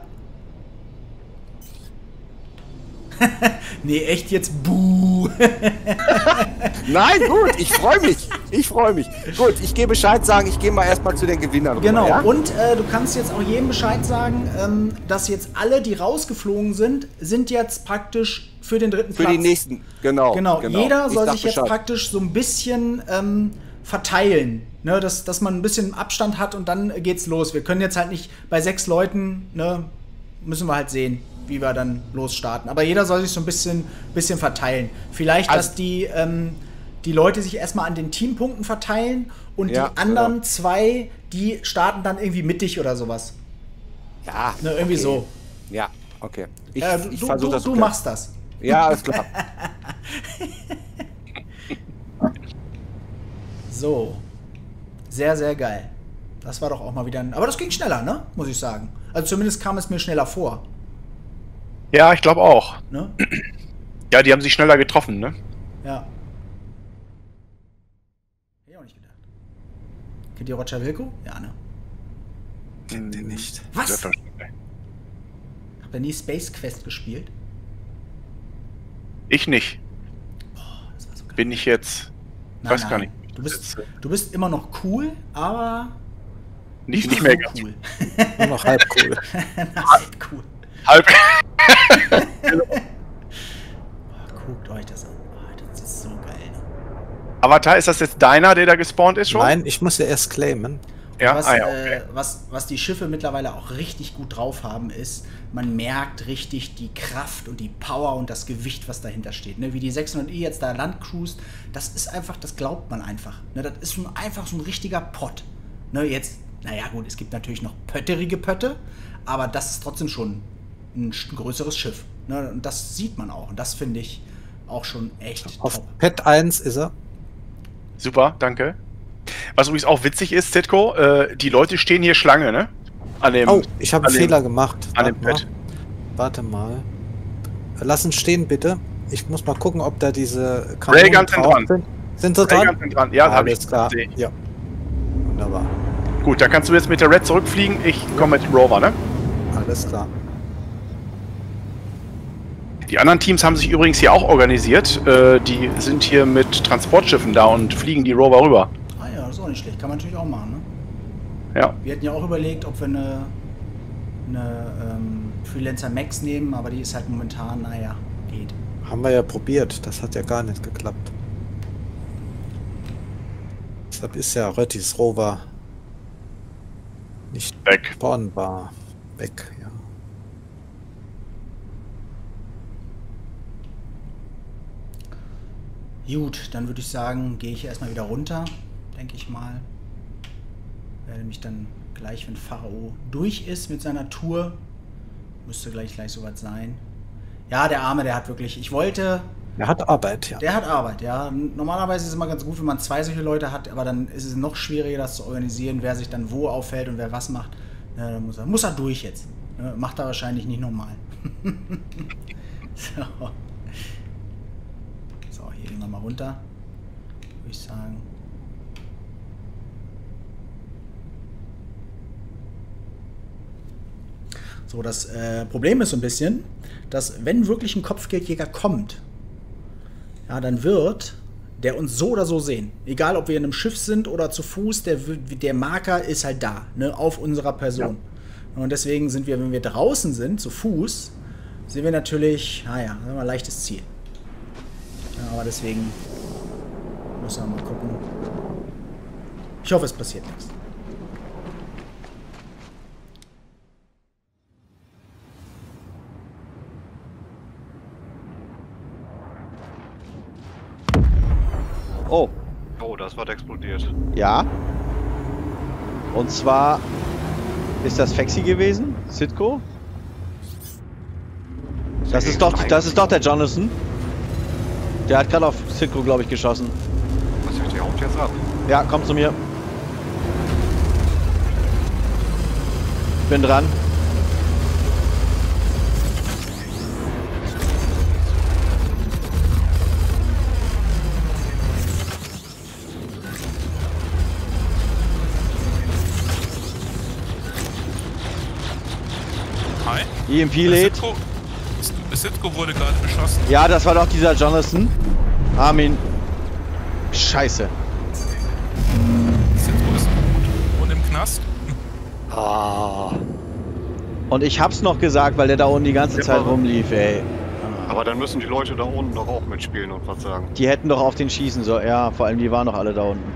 Nee, echt jetzt. Buh. Nein, gut, ich freue mich. Ich freue mich. Gut, ich gehe Bescheid sagen, ich gehe mal erstmal zu den Gewinnern rüber, Genau. ja? Und äh, du kannst jetzt auch jedem Bescheid sagen, ähm, dass jetzt alle, die rausgeflogen sind, sind jetzt praktisch für den dritten Für Platz. die nächsten, genau. Genau. Jeder Ich soll sag sich jetzt Bescheid. praktisch so ein bisschen ähm, verteilen. Ne, dass, dass man ein bisschen Abstand hat und dann geht's los. Wir können jetzt halt nicht bei sechs Leuten, ne, müssen wir halt sehen, wie wir dann losstarten. Aber jeder soll sich so ein bisschen, bisschen verteilen. Vielleicht, Also- dass die, ähm, die Leute sich erstmal an den Teampunkten verteilen und Ja, die anderen genau. zwei, die starten dann irgendwie mittig oder sowas. Ja, Ne, irgendwie okay. so. Ja, okay. Ich, Äh, ich du versuche du, das. du okay. machst das. Ja, alles klar. So. Sehr, sehr geil. Das war doch auch mal wieder ein... Aber das ging schneller, ne? Muss ich sagen. Also zumindest kam es mir schneller vor. Ja, ich glaube auch. Ne? Ja, die haben sich schneller getroffen, ne? Ja. Hätte ich auch nicht gedacht. Kennt ihr Roger Wilco? Ja, ne? Kennt ihr nicht. Was? Selbstverständlich. Habt ihr nie Space Quest gespielt? Ich nicht. Das war so geil. Bin ich jetzt. Ich Nein, weiß gar nein. nicht. Du bist, Jetzt, äh, du bist immer noch cool, aber Nicht, nicht mehr so ganz. cool. Nur noch halb cool. Na, halt cool. Halb. Guckt euch das an. Oh, das ist so geil. Avatar, ist das jetzt deiner, der da gespawnt ist schon? Nein, ich muss ja erst claimen. Ja, was, ah, ja okay. äh, was, was die Schiffe mittlerweile auch richtig gut drauf haben, ist, man merkt richtig die Kraft und die Power und das Gewicht, was dahinter steht. Ne? Wie die sechshundert i jetzt da Land cruist, das ist einfach, das glaubt man einfach. Ne? Das ist so einfach so ein richtiger Pott. Ne? Jetzt, naja gut, es gibt natürlich noch pötterige Pötte, aber das ist trotzdem schon ein, ein größeres Schiff. Ne? Und das sieht man auch. Und das finde ich auch schon echt Auf top. Pet eins ist er. Super, danke. Was übrigens auch witzig ist, Zitko, äh, die Leute stehen hier Schlange, ne? An dem, Oh, ich habe einen dem- Fehler gemacht. an dem Warte mal. Pet. Warte mal. Lass uns stehen, bitte. Ich muss mal gucken, ob da diese Railguns sind drauf dran. sind. Sind sie Railguns dran? sind dran. Ja, habe ich. Alles klar. Sehe ich. Ja. Wunderbar. Gut, dann kannst du jetzt mit der Red zurückfliegen. Ich komme mit dem Rover, ne? Alles klar. Die anderen Teams haben sich übrigens hier auch organisiert. Äh, die sind hier mit Transportschiffen da und fliegen die Rover rüber. Ah ja, das ist auch nicht schlecht. Kann man natürlich auch machen, ne? Ja. Wir hatten ja auch überlegt, ob wir eine, eine ähm, Freelancer Max nehmen, aber die ist halt momentan, naja, geht. Haben wir ja probiert. Das hat ja gar nicht geklappt. Deshalb ist ja Röttis Rover nicht Weg. spawnbar. Weg, ja. Gut, dann würde ich sagen, gehe ich erstmal wieder runter, denke ich mal. Werde mich dann gleich, wenn Pharao durch ist mit seiner Tour, müsste gleich gleich soweit sein. Ja, der Arme, der hat wirklich, ich wollte, Er hat Arbeit, ja. der hat Arbeit, ja. Normalerweise ist es immer ganz gut, wenn man zwei solche Leute hat, aber dann ist es noch schwieriger, das zu organisieren, wer sich dann wo auffällt und wer was macht. Ja, dann muss er, muss er durch jetzt. Ja, macht er wahrscheinlich nicht normal. So. So, hier gehen wir mal runter, würde ich sagen. So, das äh, Problem ist so ein bisschen, dass wenn wirklich ein Kopfgeldjäger kommt, ja, dann wird der uns so oder so sehen. Egal, ob wir in einem Schiff sind oder zu Fuß, der, w- der Marker ist halt da, ne, auf unserer Person. Und deswegen sind wir, wenn wir draußen sind, zu Fuß, sind wir natürlich, naja, sagen wir mal, leichtes Ziel. Ja, aber deswegen müssen wir mal gucken. Ich hoffe, es passiert nichts. Oh, Oh, das wird explodiert. ja. Und zwar ist das Fexi gewesen, Sitko. Das ist doch, das ist doch der Jonathan. Der hat gerade auf Sitko, glaube ich, geschossen. Was wird die haut jetzt ab? Ja, komm zu mir. Bin dran. Hi. E M P lädt. Sitko, Sitko wurde gerade beschossen. Ja, das war doch dieser Jonathan. Armin. Scheiße. Sitko ist tot und im Knast. Ah. Und ich hab's noch gesagt, weil der da unten die ganze Zeit rumlief, ey. Aber dann müssen die Leute da unten doch auch mitspielen und was sagen. Die hätten doch auf den schießen sollen. Ja, vor allem die waren doch alle da unten.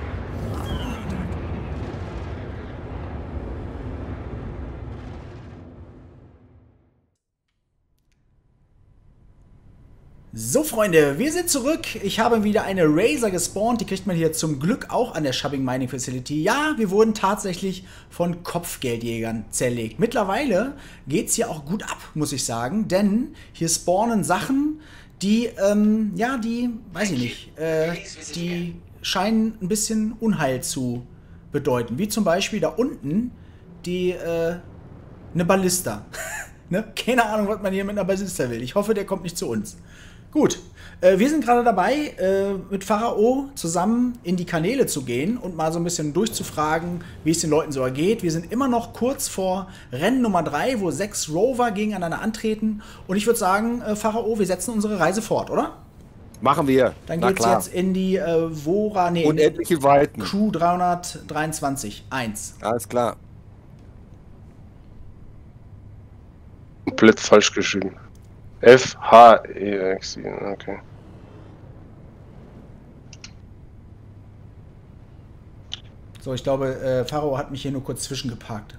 So, Freunde, wir sind zurück. Ich habe wieder eine Razor gespawnt. Die kriegt man hier zum Glück auch an der Shubbing Mining Facility. Ja, wir wurden tatsächlich von Kopfgeldjägern zerlegt. Mittlerweile geht es hier auch gut ab, muss ich sagen. Denn hier spawnen Sachen, die, ähm, ja, die, weiß ich nicht, äh, die scheinen ein bisschen Unheil zu bedeuten. Wie zum Beispiel da unten die, äh, eine Ballista. Ne? Keine Ahnung, was man hier mit einer Ballista will. Ich hoffe, der kommt nicht zu uns. Gut, äh, wir sind gerade dabei, äh, mit Pharao zusammen in die Kanäle zu gehen und mal so ein bisschen durchzufragen, wie es den Leuten so ergeht. Wir sind immer noch kurz vor Rennen Nummer drei, wo sechs Rover gegeneinander antreten. Und ich würde sagen, äh, Pharao, wir setzen unsere Reise fort, oder? Machen wir. Dann Na geht's klar. jetzt in die äh, Vora, nee, in die Unendliche Weiten. Crew dreihundertdreiundzwanzig eins. Alles klar. komplett falsch geschrieben. F H E X I, okay. So, ich glaube, äh, Pharao hat mich hier nur kurz zwischengeparkt.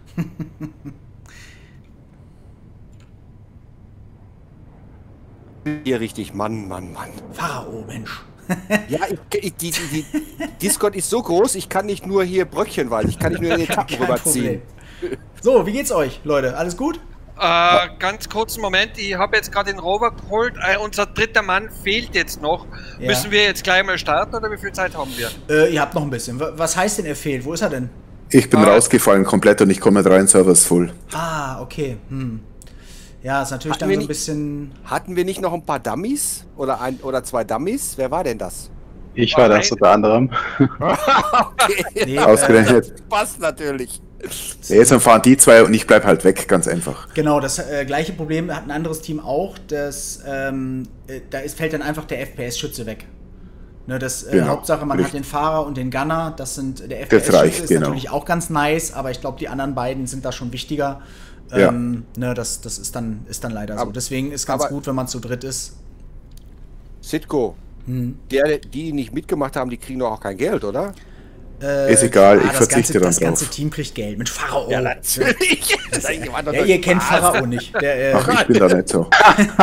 Hier richtig, Mann, Mann, Mann. Pharao, Mensch. Ja, ich, ich, die, die, die Discord ist so groß, ich kann nicht nur hier bröckchenweise, ich kann nicht nur in den Etappen Kein rüberziehen. Problem. So, wie geht's euch, Leute? Alles gut? Äh, ganz kurzen Moment, ich habe jetzt gerade den Rover geholt, äh, unser dritter Mann fehlt jetzt noch. Ja. Müssen wir jetzt gleich mal starten oder wie viel Zeit haben wir? Äh, ihr habt noch ein bisschen. Was heißt denn, er fehlt? Wo ist er denn? Ich bin ah. rausgefallen komplett und ich komme rein, Server ist voll. Ah, okay. Hm. Ja, ist natürlich Hatten dann wir so ein nicht- bisschen... Hatten wir nicht noch ein paar Dummies? Oder ein oder zwei Dummies? Wer war denn das? Ich war das unter anderem. Okay. Nee, Ausgerechnet. äh, Passt natürlich. Ja, jetzt fahren die zwei und ich bleib halt weg, ganz einfach. Genau, das äh, gleiche Problem hat ein anderes Team auch. Das, ähm, äh, da ist, fällt dann einfach der F P S-Schütze weg. Ne, das, äh, Genau, Hauptsache, man richtig. hat den Fahrer und den Gunner. Das sind, der F P Das S-Schütze reicht, ist genau. natürlich auch ganz nice, aber ich glaube, die anderen beiden sind da schon wichtiger. Ja. Ähm, ne, das das ist, dann, ist dann leider so. Aber- Deswegen ist ganz aber- gut, wenn man zu dritt ist. Sitko, Hm. der, die nicht mitgemacht haben, die kriegen doch auch kein Geld, oder? Äh, Ist egal, ich das verzichte ganze, dann Das ganze drauf. Team kriegt Geld. Mit Pharao. Ja, natürlich. Das war doch Ja, nur ihr kennt Spaß. Pharao nicht. Der, äh, Ach, ich bin da nicht so.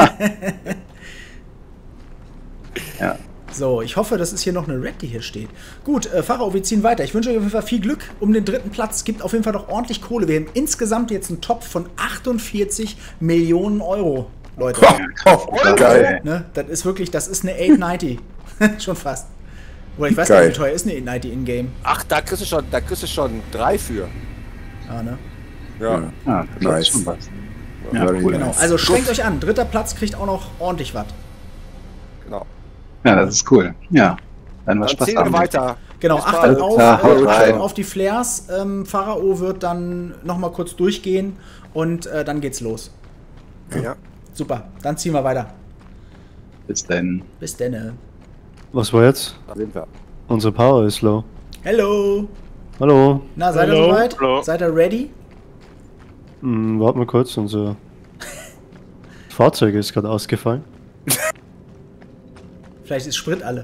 Ja. So, ich hoffe, das ist hier noch eine Red, die hier steht. Gut, äh, Pharao, wir ziehen weiter. Ich wünsche euch auf jeden Fall viel Glück um den dritten Platz. Gibt auf jeden Fall noch ordentlich Kohle. Wir haben insgesamt jetzt einen Topf von achtundvierzig Millionen Euro, Leute. Geil. Ne? Das ist wirklich, das ist eine achthundertneunzig. Schon fast. Oder ich weiß Geil. nicht, wie teuer ist eine achthundertneunzig in-game. Ach, da kriegst du schon, da kriegst du schon drei für. Ah, ne? Ja. Ah, das Nice. ist schon was. Ja, Ja, cool. Genau. Also strengt euch an. Dritter Platz kriegt auch noch ordentlich was. Genau. Ja, das ist cool. Ja, dann was Dann Spaß zählen wir haben. weiter. Genau, Bis achtet bald. auf, klar, haut äh, achtet rein. auf die Flares. Ähm, Pharao wird dann nochmal kurz durchgehen und äh, dann geht's los. Ja. Super, dann ziehen wir weiter. Bis dann. Bis denne. Was war jetzt? Da sind wir. Unsere Power ist low. Hallo. Hallo. Na, seid ihr Hallo. soweit? Hallo. Seid ihr ready? Hm, warte mal kurz, unser Fahrzeug ist gerade ausgefallen. Vielleicht ist Sprit alle.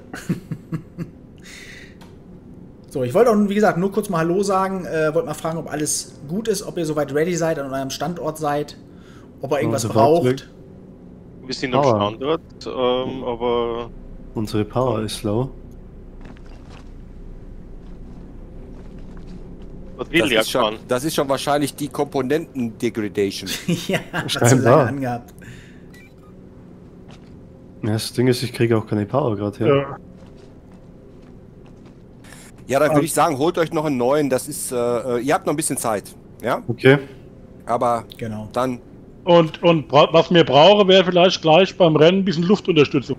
So, ich wollte auch, wie gesagt, nur kurz mal Hallo sagen. Äh, wollte mal fragen, ob alles gut ist, ob ihr soweit ready seid, an eurem Standort seid, ob ihr irgendwas Unser braucht. Fahrzeug. Wir sind am Power. Standort, ähm, aber Unsere Power ist low. was will Das der ist, schon, kann? das ist schon wahrscheinlich die Komponenten-Degradation. Ja, hat zu Scheinbar. lange angehabt. Ja, das Ding ist, ich kriege auch keine Power gerade her. Ja. Ja, dann würde ich sagen, holt euch noch einen neuen. Das ist, äh, äh, ihr habt noch ein bisschen Zeit. Ja, Okay. aber Genau. dann. Und, und bra- was wir brauchen, wäre vielleicht gleich beim Rennen ein bisschen Luftunterstützung.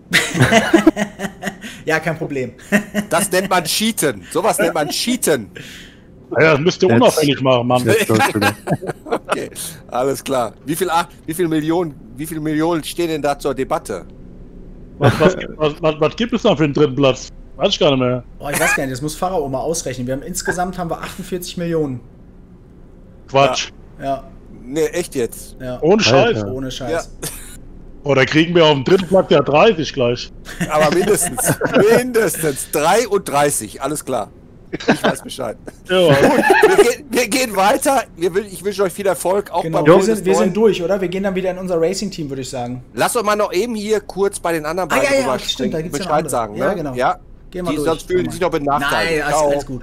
Ja, kein Problem. Das nennt man Cheaten. Sowas nennt man Cheaten. Ja, das müsst ihr Jetzt- unauffällig machen, Mann. Jetzt läuft's wieder. Okay, alles klar. Wie viel, ah, wie viel Millionen, wie viel Millionen stehen denn da zur Debatte? Was, was, was, was, was gibt es da für den dritten Platz? Weiß ich gar nicht mehr. Oh, ich weiß gar nicht, das muss Pharao mal ausrechnen. Wir haben insgesamt haben wir achtundvierzig Millionen. Quatsch. Ja, Ne, echt jetzt. ja. Ohne Scheiß. Alter. Ohne Scheiß. Oder kriegen wir auf dem dritten Platz ja dreißig gleich. Aber mindestens, mindestens dreiunddreißig, alles klar. Ich weiß Bescheid. Ja. Wir, gehen, wir gehen weiter. Wir will, ich wünsche euch viel Erfolg. Auch Genau, beim wir Holen sind, des wir Neuen. sind durch, oder? Wir gehen dann wieder in unser Racing-Team, würde ich sagen. Lass doch mal noch eben hier kurz bei den anderen Ah, beiden ja, ja, drüber stimmt, springen, da gibt's ja noch Bescheid andere. sagen. Ja, ne? genau. Ja, Gehen wir die, durch. sonst fühlen Komm sich mal. doch benachteiligt. Nein, alles, Ciao. alles gut.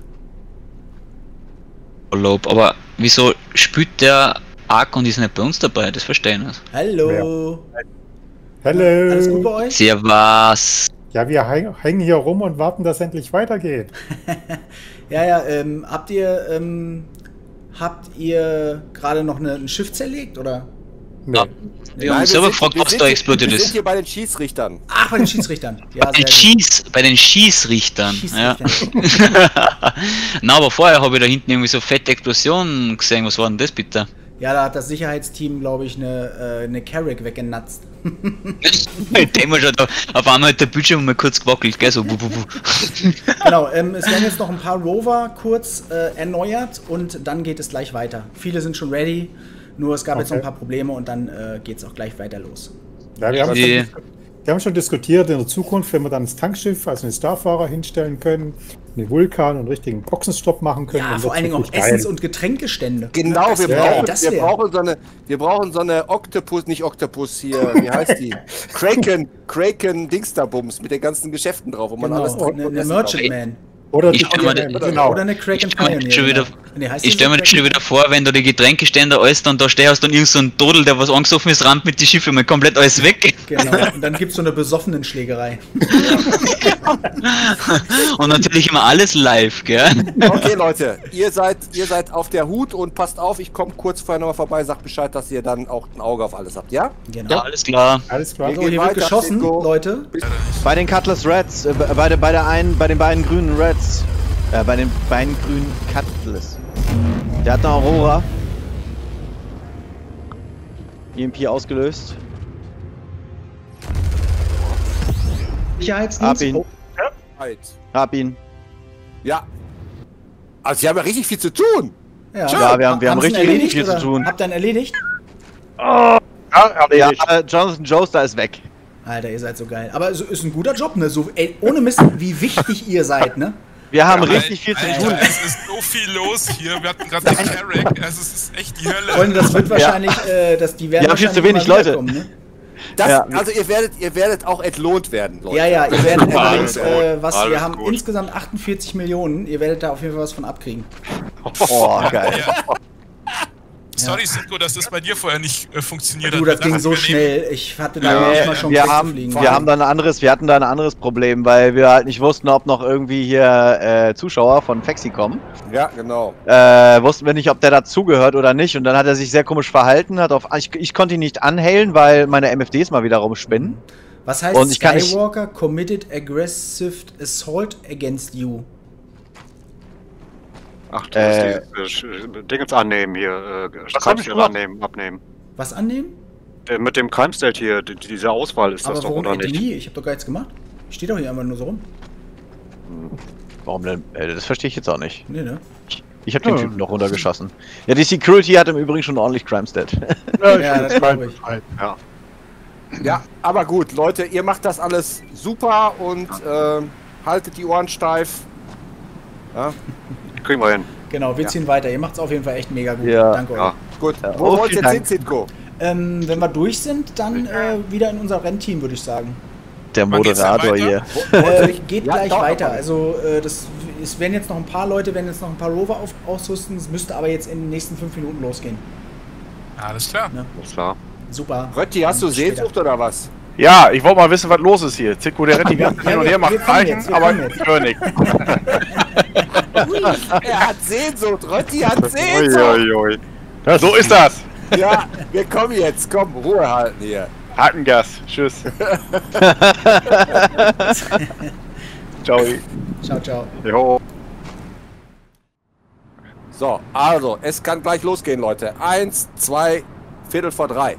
Lob, aber wieso spielt der Ark und ist nicht bei uns dabei? Das verstehe ich nicht. Hallo. Hallo. Alles gut bei euch? Servus. Ja, wir häng- hängen hier rum und warten, dass endlich weitergeht. Ja, ja, ähm, habt ihr, ähm, habt ihr gerade noch eine, ein Schiff zerlegt, oder? Nee. Ja. Wir haben uns selber gefragt, was da explodiert Wir sind ist. hier bei den Schiedsrichtern. Ach, bei den Schiedsrichtern. Ja, Bei den, sehr gut. Schieß, bei den Schießrichtern. Schießrichtern. Ja. Na, aber vorher habe ich da hinten irgendwie so fette Explosionen gesehen. Was war denn das bitte? Ja, da hat das Sicherheitsteam, glaube ich, eine, äh, eine Carrack weggenatzt. Dem schon da, auf einmal hat der Bildschirm mal kurz gewackelt, gell? So, bu, bu, bu. Genau, ähm, es werden jetzt noch ein paar Rover kurz äh, erneuert und dann geht es gleich weiter. Viele sind schon ready. Nur es gab jetzt noch ein Okay. paar Probleme und dann äh, geht es auch gleich weiter los. Ja, wir haben, Die- schon, wir haben schon diskutiert in der Zukunft, wenn wir dann das Tankschiff, also einen Starfahrer hinstellen können, einen Vulkan und einen richtigen Boxenstopp machen können. Ja, dann vor wird's allen Dingen auch wirklich Essens- geil. und Getränkestände. Genau, Das wir, wär- brauchen, das wir, wär- brauchen so eine, wir brauchen so eine Oktopus, nicht Oktopus hier, wie heißt die? Kraken, Kraken Dingsterbums mit den ganzen Geschäften drauf, wo man Genau, alles trinken eine, und eine essen Merchantman. Oder Ich die stell mir Genau. das- Oder eine Kraken Ich stell mir das Pioneer. schon wieder, genau. Nee, heißt ich die stell so mir das schon Kraken? wieder vor, wenn du die Getränkeständer alles und da stehst und irgend so ein Dodel, der was angesoffen ist, rammt mit die Schiffe mal komplett alles weg. Genau, und dann gibt es so eine besoffenen Schlägerei. Und natürlich immer alles live, gell? Okay, Leute, ihr seid, ihr seid auf der Hut und passt auf, ich komme kurz vorher nochmal vorbei, sagt Bescheid, dass ihr dann auch ein Auge auf alles habt, ja? Genau. Ja, alles klar. Alles klar. Wir So, gehen hier wird weiter, geschossen, Cinco. Leute. Bei den Cutlass Reds, äh, bei, der, bei, der einen, bei den beiden grünen Reds, äh, bei den beiden grünen Cutlass. Der hat eine Aurora. E M P ausgelöst. Hab ihn. Right. Hab ihn. Ja. Also, sie haben ja richtig viel zu tun. Ja, Ja, wir haben, wir haben Haben's richtig, erledigt, viel zu oder tun. Habt ihr ihn erledigt? Ja, Ja, äh, Jonathan Joestar ist weg. Alter, ihr seid so geil. Aber es ist ein guter Job, ne? So, ey, ohne Mist, wie wichtig ihr seid, ne? Wir haben Ja, richtig viel zu Alter, tun. es ist so viel los hier. Wir hatten gerade den Carrack. Also es ist echt die Hölle. Freunde, das wird wahrscheinlich, äh, das, die werden Wir haben viel zu wahrscheinlich wenig mal Leute. wiederkommen, ne? Das, Ja. Also, ihr werdet, ihr werdet auch entlohnt werden, Leute. Ja, ja, ihr werdet Alles übrigens, gut, äh, was, wir alles haben gut. insgesamt achtundvierzig Millionen, ihr werdet da auf jeden Fall was von abkriegen. Oh, geil. Ja. Sorry, Cinco, dass das bei dir vorher nicht äh, funktioniert Du, hat. das Wir ging dachten, so wir nehmen- schnell, ich hatte da Ja, manchmal schon wir Pech zu haben, fliegen. wir haben da ein anderes, wir hatten da ein anderes Problem, weil wir halt nicht wussten, ob noch irgendwie hier äh, Zuschauer von Fexi kommen. Ja, genau. Äh, wussten wir nicht, ob der dazugehört oder nicht. Und dann hat er sich sehr komisch verhalten. Hat auf, ich, ich konnte ihn nicht anheilen, weil meine M F Ds mal wieder rumspinnen. Was heißt Und ich kann nicht- Skywalker committed aggressive assault against you? Ach, du Äh. musst die äh, Dingens annehmen hier. Äh, Was hab ich Crime-State gemacht? annehmen, abnehmen. Was annehmen? Äh, mit dem Crime-State hier, die, diese Auswahl ist das Aber doch, warum oder nicht? Ethnie? Ich hab doch gar nichts gemacht. Ich stehe doch hier einfach nur so rum. Warum denn? Äh, das verstehe ich jetzt auch nicht. Nee, ne? Ich habe den Typen noch runtergeschossen. Ja, die Security hat im Übrigen schon ordentlich Crime-Stat. Ja, das glaube ich. Ja. Ja, aber gut, Leute, ihr macht das alles super und ähm, haltet die Ohren steif. Ja, Kriegen wir hin. Genau, wir Ja. ziehen weiter. Ihr macht's auf jeden Fall echt mega gut. Ja. Danke euch. Ja. gut. Ja, Wo oh, wollt ihr vielen jetzt hin, Cinco? Ähm, wenn wir durch sind, dann äh, wieder in unser Rennteam, würde ich sagen. Der Wann geht's denn Moderator weiter? hier. Äh, geht Ja, gleich dauert weiter. noch. Also äh, das, es werden jetzt noch ein paar Leute, werden jetzt noch ein paar Rover auf, ausrüsten. Es müsste aber jetzt in den nächsten fünf Minuten losgehen. Alles klar. Alles klar. Super. Rötti, hast du Bis später. Sehnsucht oder was? Ja, ich wollte mal wissen, was los ist hier. Zicko, der rennt die ganze Zeit hin und wir- her, macht wir kommen Zeichen, jetzt, wir aber kommen ich jetzt. höre nichts. Er hat Sehnsucht, Rötti hat Sehnsucht. Uiuiui. So ist das. Ja, wir kommen jetzt. Komm, Ruhe halten hier. Hakengas. Tschüss. Ciao. Ciao, ciao. Jo. So, also, es kann gleich losgehen, Leute. Eins, zwei, Viertel vor drei.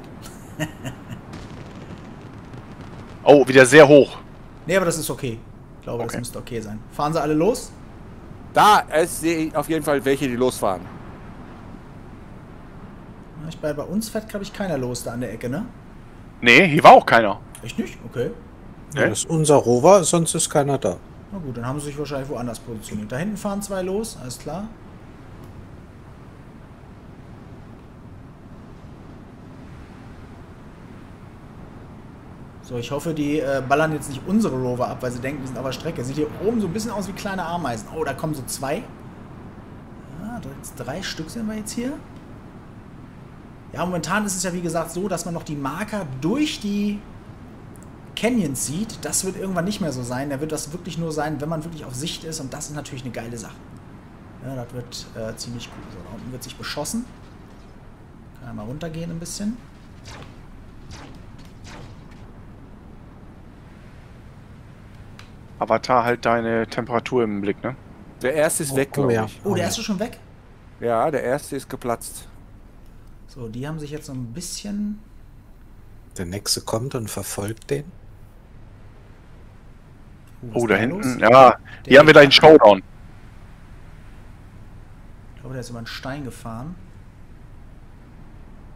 Oh, wieder sehr hoch. Nee, aber das ist okay. Ich glaube, das Okay. müsste okay sein. Fahren sie alle los? Da es sehe ich auf jeden Fall welche, die losfahren. Ja, Ich, bei, bei uns fährt, glaube ich, keiner los da an der Ecke, ne? Nee, hier war auch keiner. Echt nicht? Okay. Ja, das ist unser Rover, sonst ist keiner da. Na gut, dann haben sie sich wahrscheinlich woanders positioniert. Da hinten fahren zwei los, alles klar. So, ich hoffe, die äh, ballern jetzt nicht unsere Rover ab, weil sie denken, wir sind auf der Strecke. Sieht hier oben so ein bisschen aus wie kleine Ameisen. Oh, da kommen so zwei. Ja, da jetzt drei Stück sind wir jetzt hier. Ja, momentan ist es ja wie gesagt so, dass man noch die Marker durch die Canyons sieht. Das wird irgendwann nicht mehr so sein. Da wird das wirklich nur sein, wenn man wirklich auf Sicht ist. Und das ist natürlich eine geile Sache. Ja, das wird äh, ziemlich cool. So, da unten wird sich beschossen. Kann ja mal runtergehen ein bisschen. Avatar, halt deine Temperatur im Blick, ne? Der erste ist weg, glaube ich. Oh, der erste schon weg? Ja, der erste ist geplatzt. So, die haben sich jetzt so ein bisschen... Der nächste kommt und verfolgt den. was Oh, da ist hinten. los? Ja, hier Der haben wir gleich einen Showdown. Ich glaube, der ist über einen Stein gefahren.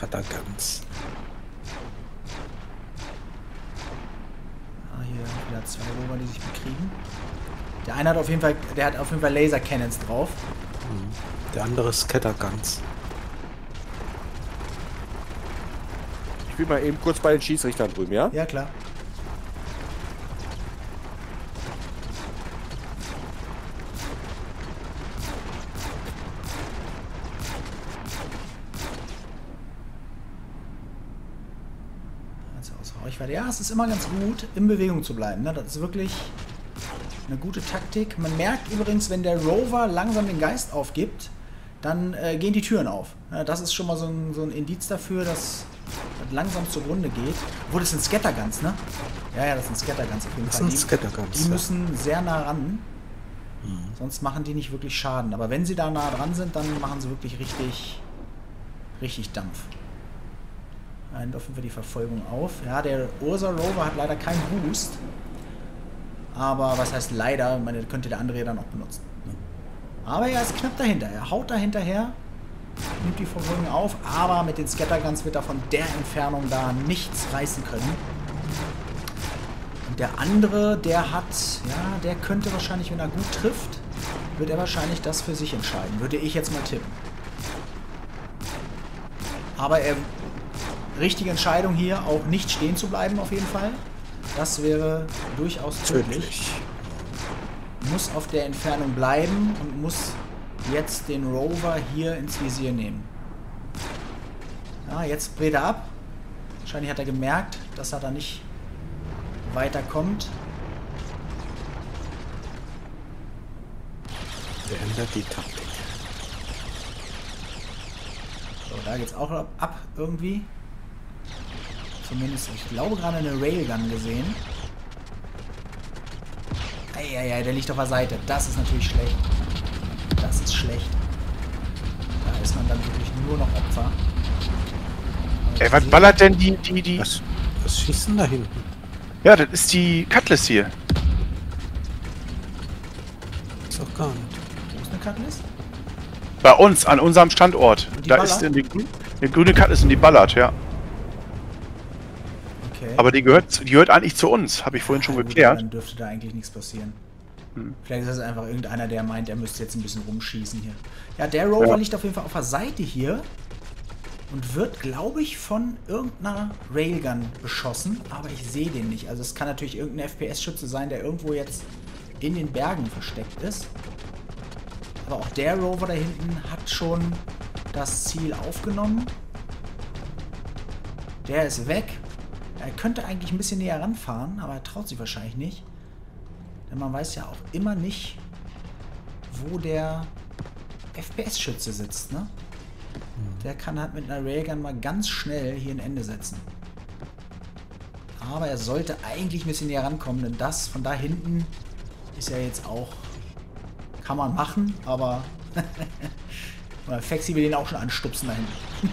Scatterguns. Ah, hier wieder zwei Rover, die sich bekriegen. Der eine hat auf jeden Fall, der hat auf jeden Fall Laser Cannons drauf. Der andere ist Scatterguns. Ich bin mal eben kurz bei den Schießrichtern drüben, ja? Ja, klar. Also aus Reichweite. Ja, es ist immer ganz gut, in Bewegung zu bleiben. Ne? Das ist wirklich eine gute Taktik. Man merkt übrigens, wenn der Rover langsam den Geist aufgibt, dann äh, gehen die Türen auf. Ja, das ist schon mal so ein, so ein Indiz dafür, dass das langsam zugrunde geht. Obwohl, das sind Scatterguns, ne? Ja, ja, das sind Scatterguns auf jeden Das Fall. sind Scatterguns, Die ja. müssen sehr nah ran. Mhm. Sonst machen die nicht wirklich Schaden. Aber wenn sie da nah dran sind, dann machen sie wirklich richtig, richtig Dampf. Dann dürfen wir die Verfolgung auf. Ja, der Ursa Rover hat leider keinen Boost. Aber was heißt leider? Ich meine, könnte der andere ja dann auch benutzen. Aber er ist knapp dahinter. Er haut da hinterher, nimmt die Verfolgung auf, aber mit den Scatterguns wird er von der Entfernung da nichts reißen können. Und der andere, der hat, ja, der könnte wahrscheinlich, wenn er gut trifft, wird er wahrscheinlich das für sich entscheiden. Würde ich jetzt mal tippen. Aber er, richtige Entscheidung hier, auch nicht stehen zu bleiben auf jeden Fall. Das wäre durchaus tödlich. Muss auf der Entfernung bleiben und muss jetzt den Rover hier ins Visier nehmen. Ja, jetzt dreht er ab. Wahrscheinlich hat er gemerkt, dass er da nicht weiterkommt. Der ändert die Taktik. So, da geht's auch ab irgendwie. Zumindest, ich glaube, gerade eine Railgun gesehen. Eieiei, der liegt auf der Seite. Das ist natürlich schlecht. Das ist schlecht. Da ist man dann wirklich nur noch Opfer. Ey, was ballert denn die, die, die... Was, was schießt denn da hinten? Ja, das ist die Cutlass hier. Ist doch gar nicht. Wo ist eine Cutlass? Bei uns, an unserem Standort. Und die Da ballert? ist die, die grüne Cutlass und die ballert, ja. Okay. Aber die gehört, die gehört eigentlich zu uns, habe ich vorhin schon Ja, gut, geklärt. Dann dürfte da eigentlich nichts passieren. Hm. Vielleicht ist das einfach irgendeiner, der meint, er müsste jetzt ein bisschen rumschießen hier. Ja, der Rover Ja. liegt auf jeden Fall auf der Seite hier und wird, glaube ich, von irgendeiner Railgun beschossen, aber ich sehe den nicht. Also es kann natürlich irgendein F P S-Schütze sein, der irgendwo jetzt in den Bergen versteckt ist. Aber auch der Rover da hinten hat schon das Ziel aufgenommen. Der ist weg. Er könnte eigentlich ein bisschen näher ranfahren, aber er traut sich wahrscheinlich nicht. Denn man weiß ja auch immer nicht, wo der F P S-Schütze sitzt, ne? Der kann halt mit einer Railgun mal ganz schnell hier ein Ende setzen. Aber er sollte eigentlich ein bisschen näher rankommen, denn das von da hinten ist ja jetzt auch... Kann man machen, aber... Oder Fexi will den auch schon anstupsen da hinten.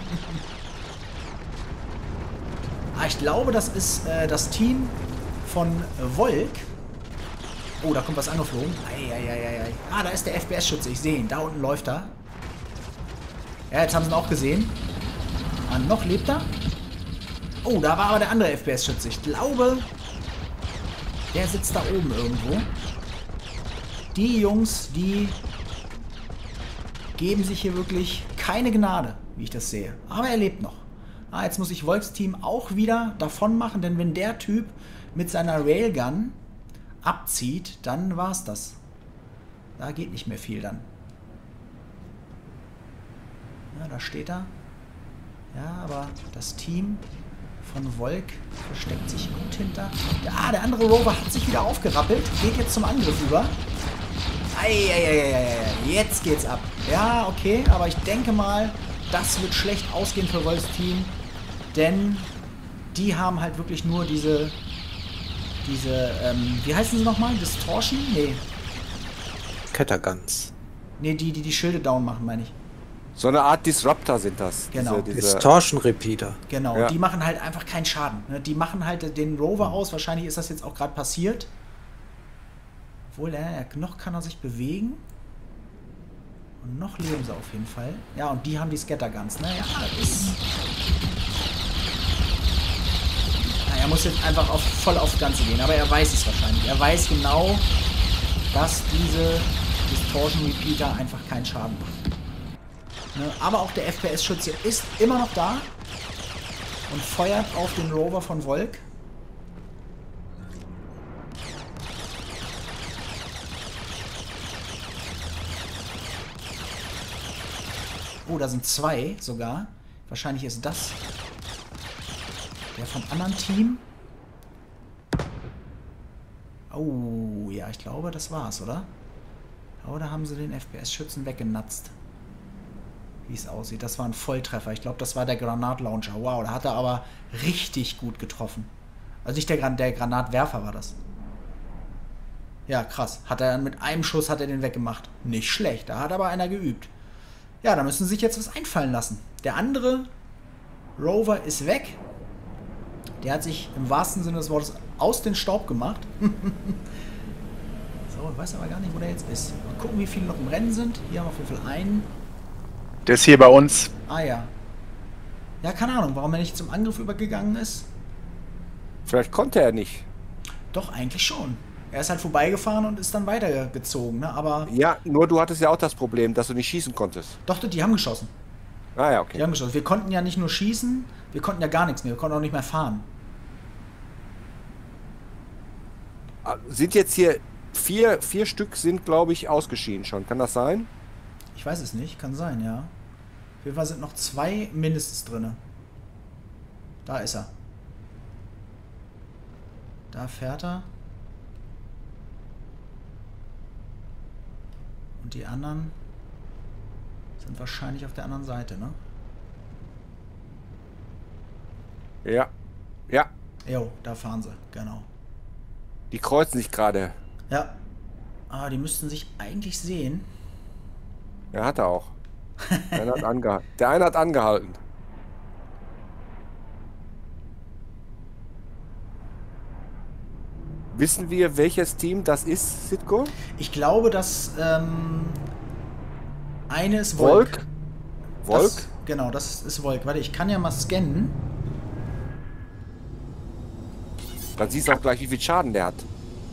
Ah, ich glaube, das ist äh, das Team von äh, Volk. Oh, da kommt was angeflogen. Eieieiei. Ah, da ist der F P S-Schütze. Ich sehe ihn. Da unten läuft er. Ja, jetzt haben sie ihn auch gesehen. Ah, noch lebt er. Oh, da war aber der andere F P S-Schütze. Ich glaube, der sitzt da oben irgendwo. Die Jungs, die geben sich hier wirklich keine Gnade, wie ich das sehe. Aber er lebt noch. Ah, jetzt muss ich Volks Team auch wieder davon machen, denn wenn der Typ mit seiner Railgun abzieht, dann war's das. Da geht nicht mehr viel dann. Ja, da steht er. Ja, aber das Team von Volk versteckt sich gut hinter. Ah, der andere Rover hat sich wieder aufgerappelt, geht jetzt zum Angriff über. Eieieiei, jetzt geht's ab. Ja, okay, aber ich denke mal, das wird schlecht ausgehen für Volks Team, denn die haben halt wirklich nur diese, diese, ähm, wie heißen sie nochmal? Distortion? Nee. Scatterguns. Nee, die, die die Schilde down machen, meine ich. So eine Art Disruptor sind das. Genau. Diese, diese Distortion Repeater. Genau, Ja. die machen halt einfach keinen Schaden. Ne? Die machen halt den Rover aus. Wahrscheinlich ist das jetzt auch gerade passiert. Obwohl, äh, noch kann er sich bewegen. Und noch leben sie auf jeden Fall. Ja, und die haben die Scatterguns, ne? Ja, das ist... Na, er muss jetzt einfach auf, voll aufs Ganze gehen, aber er weiß es wahrscheinlich. Er weiß genau, dass diese Distortion Repeater einfach keinen Schaden machen. Ne? Aber auch der F P S-Schütze ist immer noch da und feuert auf den Rover von Volk. Oh, da sind zwei sogar. Wahrscheinlich ist das der vom anderen Team. Oh, ja, ich glaube, das war's, oder? Oder haben sie den F P S-Schützen weggenatzt? Wie es aussieht. Das war ein Volltreffer. Ich glaube, das war der Granatlauncher. Wow, da hat er aber richtig gut getroffen. Also nicht der, Gran der Granatwerfer war das. Ja, krass. Hat er mit einem Schuss hat er den weggemacht. Nicht schlecht. Da hat aber einer geübt. Ja, da müssen sie sich jetzt was einfallen lassen. Der andere Rover ist weg. Der hat sich im wahrsten Sinne des Wortes aus den Staub gemacht. So, ich weiß aber gar nicht, wo der jetzt ist. Mal gucken, wie viele noch im Rennen sind. Hier haben wir auf jeden Fall einen. Der ist hier bei uns. Ah ja. Ja, keine Ahnung, warum er nicht zum Angriff übergegangen ist. Vielleicht konnte er nicht. Doch, eigentlich schon. Er ist halt vorbeigefahren und ist dann weitergezogen, ne? Aber... Ja, nur du hattest ja auch das Problem, dass du nicht schießen konntest. Doch, die haben geschossen. Ah ja, okay. Die haben geschossen. Wir konnten ja nicht nur schießen, wir konnten ja gar nichts mehr. Wir konnten auch nicht mehr fahren. Sind jetzt hier vier, vier Stück sind, glaube ich, ausgeschieden schon. Kann das sein? Ich weiß es nicht. Kann sein, ja. Auf jeden Fall sind noch zwei mindestens drin. Da ist er. Da fährt er. Und die anderen sind wahrscheinlich auf der anderen Seite, ne? Ja. Ja. Jo, da fahren sie, genau. Die kreuzen sich gerade. Ja. Ah, die müssten sich eigentlich sehen. Ja, hat er auch. Der eine hat, angeha Der eine hat angehalten. Wissen wir, welches Team das ist, Sitko? Ich glaube, dass ähm, eine ist Volk. Volk? Das, genau, das ist Volk. Warte, ich kann ja mal scannen. Dann siehst du auch gleich, wie viel Schaden der hat.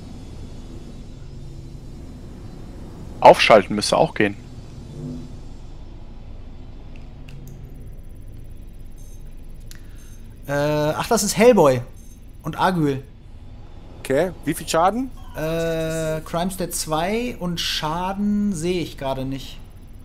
Aufschalten müsste auch gehen. Äh, ach, das ist Hellboy und Arguel. Okay, wie viel Schaden? Äh, Crimestead zwei und Schaden sehe ich gerade nicht.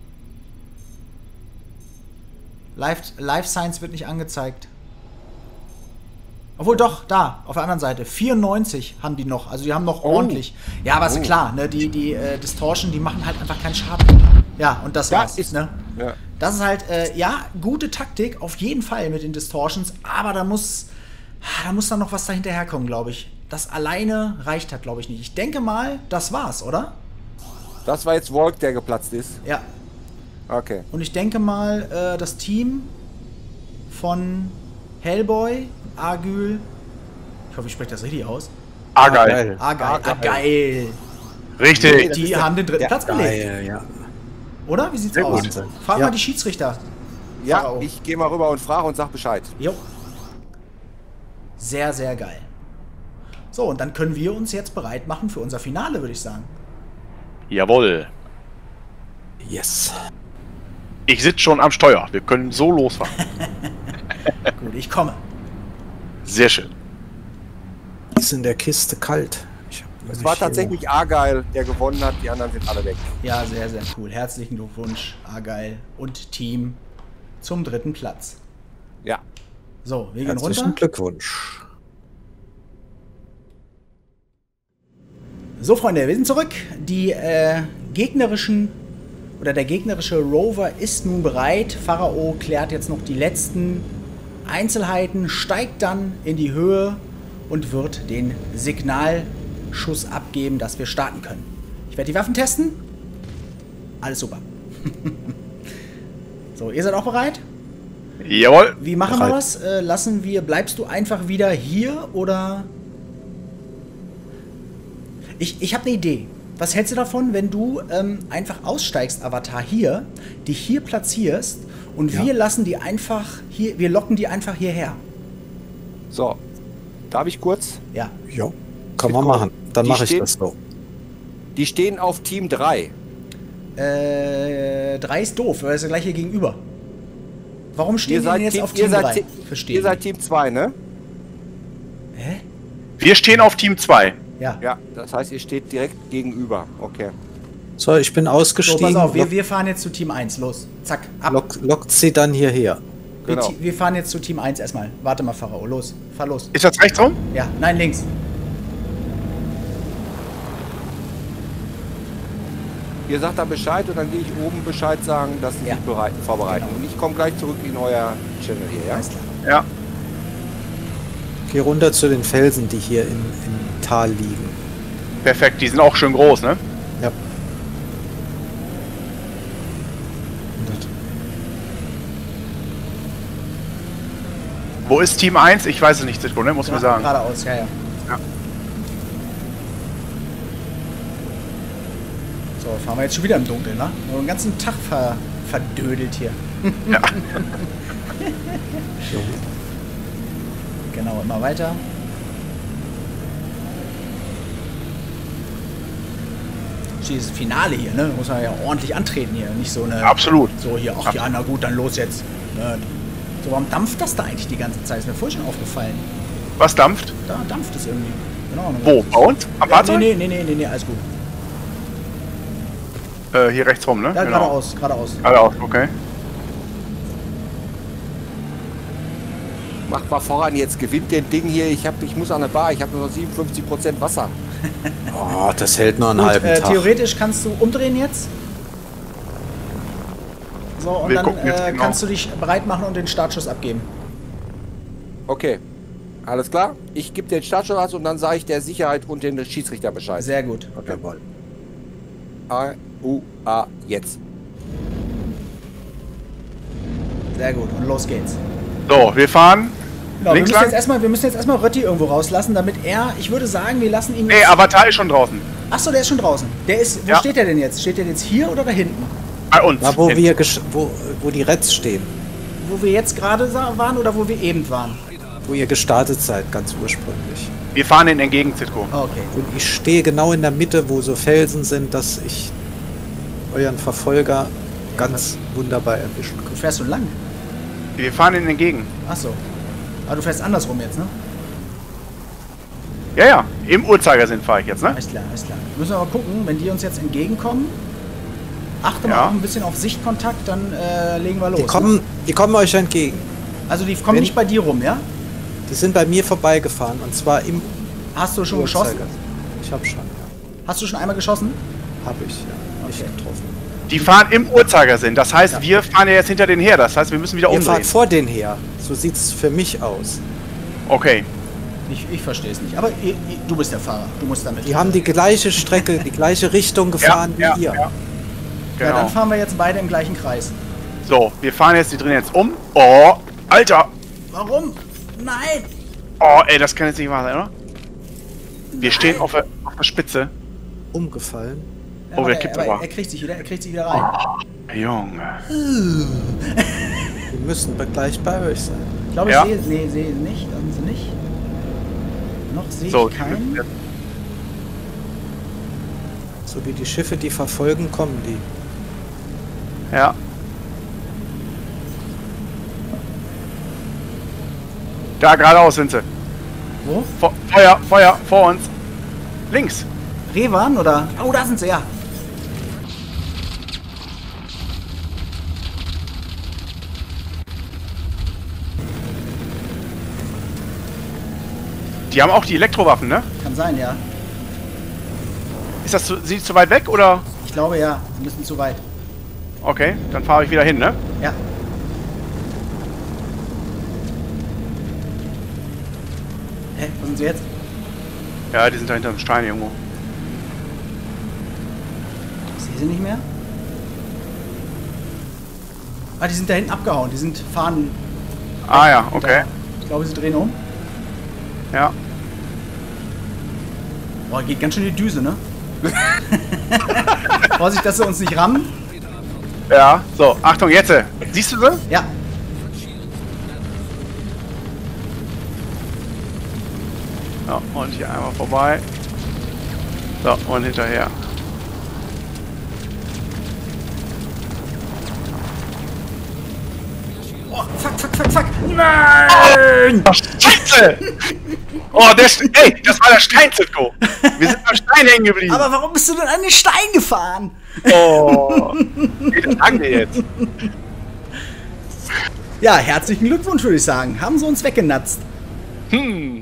Life, Life Science wird nicht angezeigt. Obwohl doch, da, auf der anderen Seite. vierundneunzig haben die noch, also die haben noch oh. ordentlich. Ja, aber ist oh. klar, ne, die, die äh, Distortion, die machen halt einfach keinen Schaden. Ja, und das ja, war's. Ist, ne? Ja. Das ist halt, äh, ja, gute Taktik, auf jeden Fall mit den Distortions, aber da muss, da muss dann noch was dahinterher kommen, glaube ich. Das alleine reicht halt, glaube ich, nicht. Ich denke mal, das war's, oder? Das war jetzt Volk, der geplatzt ist? Ja. Okay. Und ich denke mal, äh, das Team von Hellboy, Arguel, ich hoffe, ich spreche das richtig aus. Argyle. Argyle. Argyle. Richtig. Die, die haben den dritten ja, Platz belegt. Ja, ja. Oder? Wie sieht's Sehr aus? Gut. Frag ja. mal die Schiedsrichter. Ja, Pharao. Ich gehe mal rüber und frage und sag Bescheid. Jo. Sehr, sehr geil. So, und dann können wir uns jetzt bereit machen für unser Finale, würde ich sagen. Jawohl. Yes. Ich sitze schon am Steuer. Wir können so losfahren. Gut, ich komme. Sehr schön. Ist in der Kiste kalt. Es war tatsächlich Argyle, der gewonnen hat. Die anderen sind alle weg. Ja, sehr, sehr cool. Herzlichen Glückwunsch, Argyle und Team zum dritten Platz. Ja. So, wir gehen Herzlichen runter. Glückwunsch. So, Freunde, wir sind zurück. Die äh, gegnerischen oder der gegnerische Rover ist nun bereit. Pharao klärt jetzt noch die letzten Einzelheiten, steigt dann in die Höhe und wird den Signalschuss abgeben, dass wir starten können. Ich werde die Waffen testen. Alles super. So, ihr seid auch bereit? Jawohl. Wie machen bereit. wir das? Äh, lassen wir, bleibst du einfach wieder hier oder... Ich, ich habe eine Idee. Was hältst du davon, wenn du ähm, einfach aussteigst, Avatar, hier, die hier platzierst und Ja. wir lassen die einfach hier, wir locken die einfach hierher? So, darf ich kurz? Ja. Jo, kann man machen. Dann Die mache ich stehen- das so. Die stehen auf Team drei. Äh, drei ist doof, weil es ist gleich hier gegenüber. Warum stehen Ihr die seid denn jetzt Team- auf ihr Team seid drei? Te- Verstehe. Ihr seid Team zwei, ne? Hä? Wir stehen auf Team zwei. Ja. Ja, das heißt, ihr steht direkt gegenüber. Okay. So, ich bin So, ausgestiegen. pass auf, wir, Lock- wir fahren jetzt zu Team eins. Los, zack, ab. lock, lockt sie dann hierher. Wir, Genau. ti- wir fahren jetzt zu Team eins erstmal. Warte mal, Pharao, los, fahr los. Ist das rechts rum? Ja, nein, links. Ihr sagt dann Bescheid und dann gehe ich oben Bescheid sagen, dass sie Ja. sich bereiten, vorbereiten. Genau. Und ich komme gleich zurück in euer Channel hier, ja? Alles klar. Ja. Geh runter zu den Felsen, die hier im, im Tal liegen. Perfekt, die sind auch schön groß, ne? Ja. Wo ist Team eins? Ich weiß es nicht, Zitko, ne? Muss man sagen. Geradeaus, ja, ja. Ja. So, fahren wir jetzt schon wieder im Dunkeln, ne? Den ganzen Tag ver verdödelt hier. Ja. Genau, immer weiter. Dieses Finale hier, ne? Muss man ja ordentlich antreten hier. Nicht so eine. Absolut. So hier, ach ja, na gut, dann los jetzt. Ne? So, warum dampft das da eigentlich die ganze Zeit? Ist mir vorhin schon aufgefallen. Was dampft? Da dampft es irgendwie. Genau. Wo? Bei uns? Am Ja, Fahrzeug? nee, nee, nee, nee, nee, alles gut. Äh, hier rechts rum, ne? Da geradeaus, geradeaus. Geradeaus, okay. Macht mal voran, jetzt gewinnt den Ding hier. Ich, hab, ich muss an der Bar, ich habe nur noch siebenundfünfzig Prozent Wasser. Oh, das hält nur einen Gut, halben äh, Tag. theoretisch kannst du umdrehen jetzt. So, und Wir dann gucken jetzt äh, genau. kannst du dich bereit machen und den Startschuss abgeben. Okay, alles klar. Ich gebe den Startschuss und dann sage ich der Sicherheit und den Schiedsrichter Bescheid. Sehr gut. Okay. A, U, A, jetzt. Sehr gut. Und los geht's. So, wir fahren Genau, wir, links müssen lang. jetzt erstmal, wir müssen jetzt erstmal Rötti irgendwo rauslassen, damit er, ich würde sagen, wir lassen ihn Nee, jetzt... Avatar ist schon draußen. Achso, der ist schon draußen. Der ist, wo Ja. steht der denn jetzt? Steht der jetzt hier oder da hinten? Bei uns. Da, wo, Hinten. wir gesch- wo, wo die Reds stehen. Wo wir jetzt gerade sa- waren oder wo wir eben waren? Wo ihr gestartet seid, ganz ursprünglich. Wir fahren ihnen entgegen, Zitko. Okay. Und ich stehe genau in der Mitte, wo so Felsen sind, dass ich euren Verfolger ganz wunderbar erwischen Du kann. fährst so lang. Wir fahren ihnen entgegen. Achso. Aber du fährst andersrum jetzt, ne? Ja, ja. Im Uhrzeigersinn fahre ich jetzt, ne? Alles klar, alles klar. Müssen wir mal gucken, wenn die uns jetzt entgegenkommen. Achte mal Ja. auch ein bisschen auf Sichtkontakt, dann äh, legen wir los. Die kommen, ne? die kommen euch entgegen. Also die kommen wenn- nicht bei dir rum, ja? Die sind bei mir vorbeigefahren und zwar im Hast du schon geschossen? Uhrzeigersinn. Ich habe schon, ja. Hast du schon einmal geschossen? Habe ich, ja. Nicht Okay. getroffen. Die fahren im Uhrzeigersinn. Das heißt, wir fahren ja jetzt hinter denen her. Das heißt, wir müssen wieder Ihr umdrehen. fahrt vor denen her. So sieht's für mich aus. Okay. Ich, ich verstehe es nicht. Aber ihr, ihr, du bist der Fahrer. Du musst damit. Die haben die gleiche Strecke, die gleiche Richtung gefahren ja, wie ihr. ja. Ja, Genau. dann fahren wir jetzt beide im gleichen Kreis. So, wir fahren jetzt, die drehen jetzt um. Oh, Alter. Warum? Nein! Oh, ey, das kann jetzt nicht wahr sein, oder? Wir stehen auf der, auf der Spitze. Umgefallen. Ja, Oh, aber wer er, kippt aber aber. er kriegt sich wieder, er kriegt sich wieder rein. Junge. Die müssen be- gleich bei euch sein. Ich glaube, ich Ja. sehe, nee, sehe nicht, da sind sie nicht. Noch sehe So, ich keinen. So wie die Schiffe, die verfolgen, kommen die. Ja. Da, geradeaus sind sie. Wo? Fe- Feuer, Feuer, vor uns. Links. Revan oder? Oh, da sind sie, ja. Die haben auch die Elektrowaffen, ne? Kann sein, ja. Ist das zu, sie zu weit weg, oder? Ich glaube, ja. Sie müssen zu weit. Okay, dann fahre ich wieder hin, ne? Ja. Hä, wo sind sie jetzt? Ja, die sind da hinter dem Stein irgendwo. Ich sehe sie nicht mehr. Ah, die sind da hinten abgehauen. Die sind fahren. Ah ja, okay. Ich glaube, sie drehen um. Ja. Boah, geht ganz schön die Düse, ne? Vorsicht, dass sie uns nicht rammen. Ja, so, Achtung, jetzt. Siehst du sie? Ja. So, und hier einmal vorbei. So, und hinterher. Oh, fuck, fuck, fuck, fuck. Nein! Oh, Scheiße! Oh, der St ey, das war der Stein, Zitko. Wir sind am Stein hängen geblieben. Aber warum bist du denn an den Stein gefahren? Oh, okay, das sagen wir jetzt. Ja, herzlichen Glückwunsch, würde ich sagen. Haben sie uns weggenatzt. Hm.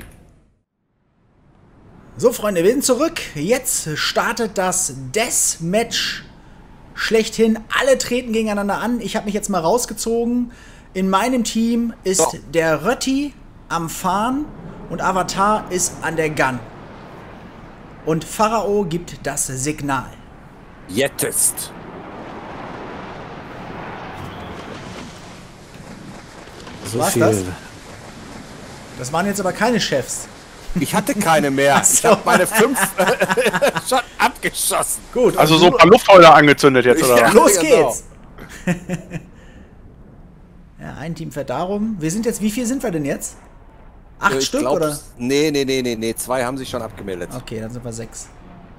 So, Freunde, wir sind zurück. Jetzt startet das Deathmatch schlechthin. Alle treten gegeneinander an. Ich habe mich jetzt mal rausgezogen. In meinem Team ist so. der Rötti am Fahren und Avatar ist an der Gun. Und Pharao gibt das Signal. Jetzt. So Was viel. das? Das waren jetzt aber keine Chefs. Ich hatte keine mehr. So. Ich habe meine fünf schon abgeschossen. Gut. Also so ein paar Luftheuler angezündet jetzt, oder? Ja, was? los genau. geht's. Ja, ein Team fährt darum. Wir sind jetzt, wie viel sind wir denn jetzt? Acht ich Stück, glaub, oder? Nee, nee, nee, nee, nee. Zwei haben sich schon abgemeldet. Okay, dann sind wir sechs.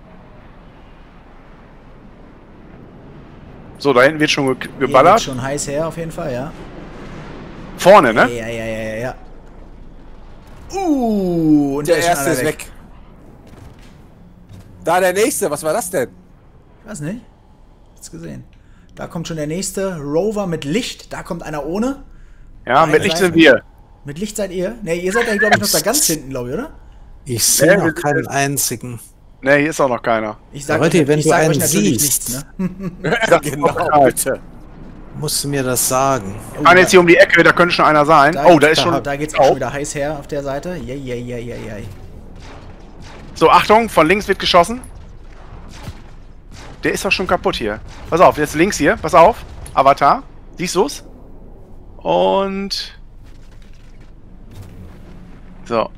So, da hinten wird schon ge Hier geballert. geht's schon heiß her, auf jeden Fall, ja. Vorne, ne? Ja, ja, ja, ja, ja. Uh, und Der da erste schon ist einer weg. Da der nächste. Was war das denn? Ich weiß nicht. Hab's gesehen. Da kommt schon der nächste Rover mit Licht. Da kommt einer ohne. Ja, Eine mit Licht Seite. sind wir. Mit Licht seid ihr? Ne, ihr seid ja, glaube ich, noch da ganz hinten, glaube ich, oder? Ich sehe Nee, wir- noch keinen einzigen. Ne, hier ist auch noch keiner. Ich sag, Rötti, euch, wenn ich du sag einen euch natürlich siehst. nichts, ne? Ja, genau, bitte. Musst du mir das sagen. Ich kann jetzt hier um die Ecke, da könnte schon einer sein. Da, Oh, da ist da, schon. Da geht's auch schon wieder heiß her auf der Seite. Ja, ja, ja, ja, ja. So, Achtung, von links wird geschossen. Der ist doch schon kaputt hier. Pass auf, jetzt links hier. Pass auf. Avatar. Siehst du's? Und... So.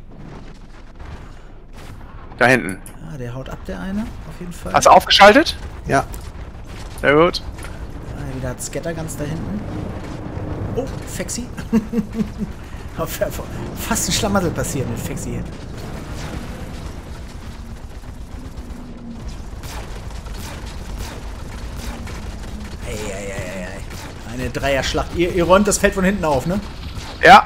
Da hinten. Ah, der haut ab, der eine, auf jeden Fall. Hast du aufgeschaltet? Ja. Sehr gut. Ah, wieder hat Scatter ganz da hinten. Oh, Fexi. Fast ein Schlamassel passiert mit Fexi hier. Eieieiei. Eine Dreierschlacht. Ihr, ihr räumt das Feld von hinten auf, ne? Ja.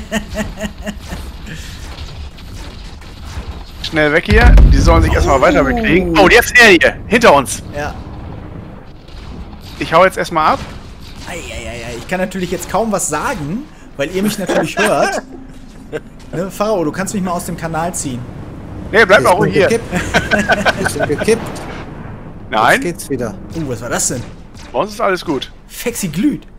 Schnell weg hier. Die sollen sich erstmal weiter bekriegen. Oh, jetzt er hier. Hinter uns. Ja. Ich hau jetzt erstmal ab. Eieiei. Ich kann natürlich jetzt kaum was sagen, weil ihr mich natürlich hört. Ne, Pharao, du kannst mich mal aus dem Kanal ziehen. Nee, bleib mal ruhig hier. Ich bin gekippt. Nein. Jetzt geht's wieder. Uh, was war das denn? Bei uns ist alles gut. Fexi glüht.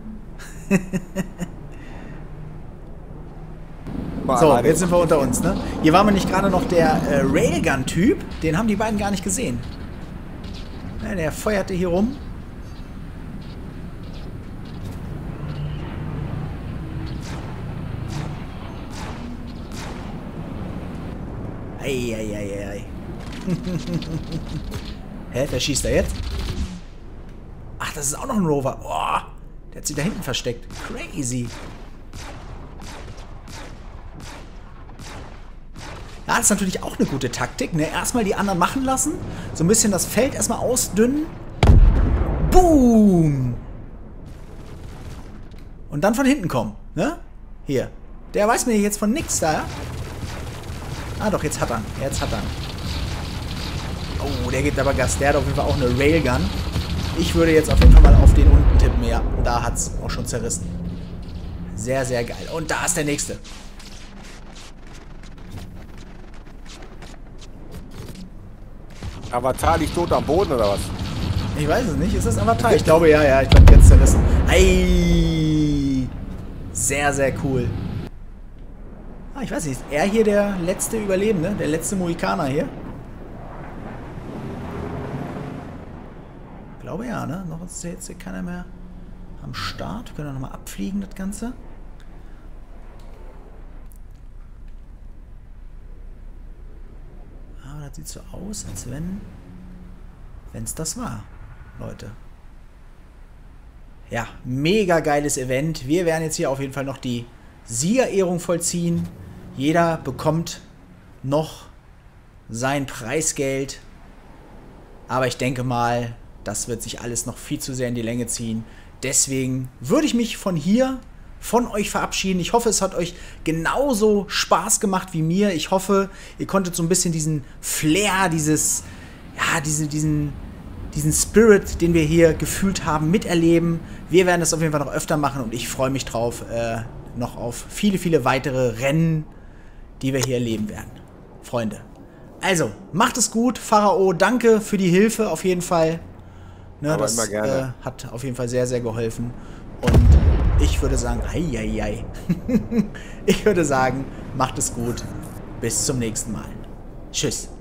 So, jetzt sind wir unter uns, ne? Hier war mir nicht gerade noch der äh, Railgun-Typ. Den haben die beiden gar nicht gesehen. Ja, der feuerte hier rum. Eieieiei. Hä, wer schießt da jetzt? Ach, das ist auch noch ein Rover. Oh, der hat sich da hinten versteckt. Crazy. Ja, das ist natürlich auch eine gute Taktik, ne? Erstmal die anderen machen lassen, so ein bisschen das Feld erstmal ausdünnen. Boom! Und dann von hinten kommen, ne? Hier. Der weiß mir jetzt von nix da. Ah doch, jetzt hat er. Jetzt hat er. Oh, der gibt aber Gas. Der hat auf jeden Fall auch eine Railgun. Ich würde jetzt auf jeden Fall mal auf den unten tippen. Ja, da hat's auch schon zerrissen. Sehr, sehr geil. Und da ist der nächste. Avatar liegt tot am Boden oder was? Ich weiß es nicht. Ist das Avatar? Ich glaube ja, ja. Ich glaube jetzt zerrissen. Ei! Sehr, sehr cool. Ah, ich weiß nicht. Ist er hier der letzte Überlebende? Der letzte Mohikaner hier? Ich glaube ja, ne? Noch ist jetzt hier keiner mehr am Start. Wir können wir nochmal abfliegen, das Ganze. Aber das sieht so aus, als wenn wenn es das war, Leute. Ja, mega geiles Event. Wir werden jetzt hier auf jeden Fall noch die Siegerehrung vollziehen. Jeder bekommt noch sein Preisgeld. Aber ich denke mal, das wird sich alles noch viel zu sehr in die Länge ziehen. Deswegen würde ich mich von hier, von euch verabschieden. Ich hoffe, es hat euch genauso Spaß gemacht wie mir. Ich hoffe, ihr konntet so ein bisschen diesen Flair, dieses, ja, diese, diesen, diesen Spirit, den wir hier gefühlt haben, miterleben. Wir werden das auf jeden Fall noch öfter machen und ich freue mich drauf, äh, noch auf viele, viele weitere Rennen, die wir hier erleben werden. Freunde. Also, macht es gut. Pharao, danke für die Hilfe auf jeden Fall. Ne, Aber das immer gerne. Äh, hat auf jeden Fall sehr, sehr geholfen. Und ich würde sagen, ei, ei, ei. Ich würde sagen, macht es gut. Bis zum nächsten Mal. Tschüss.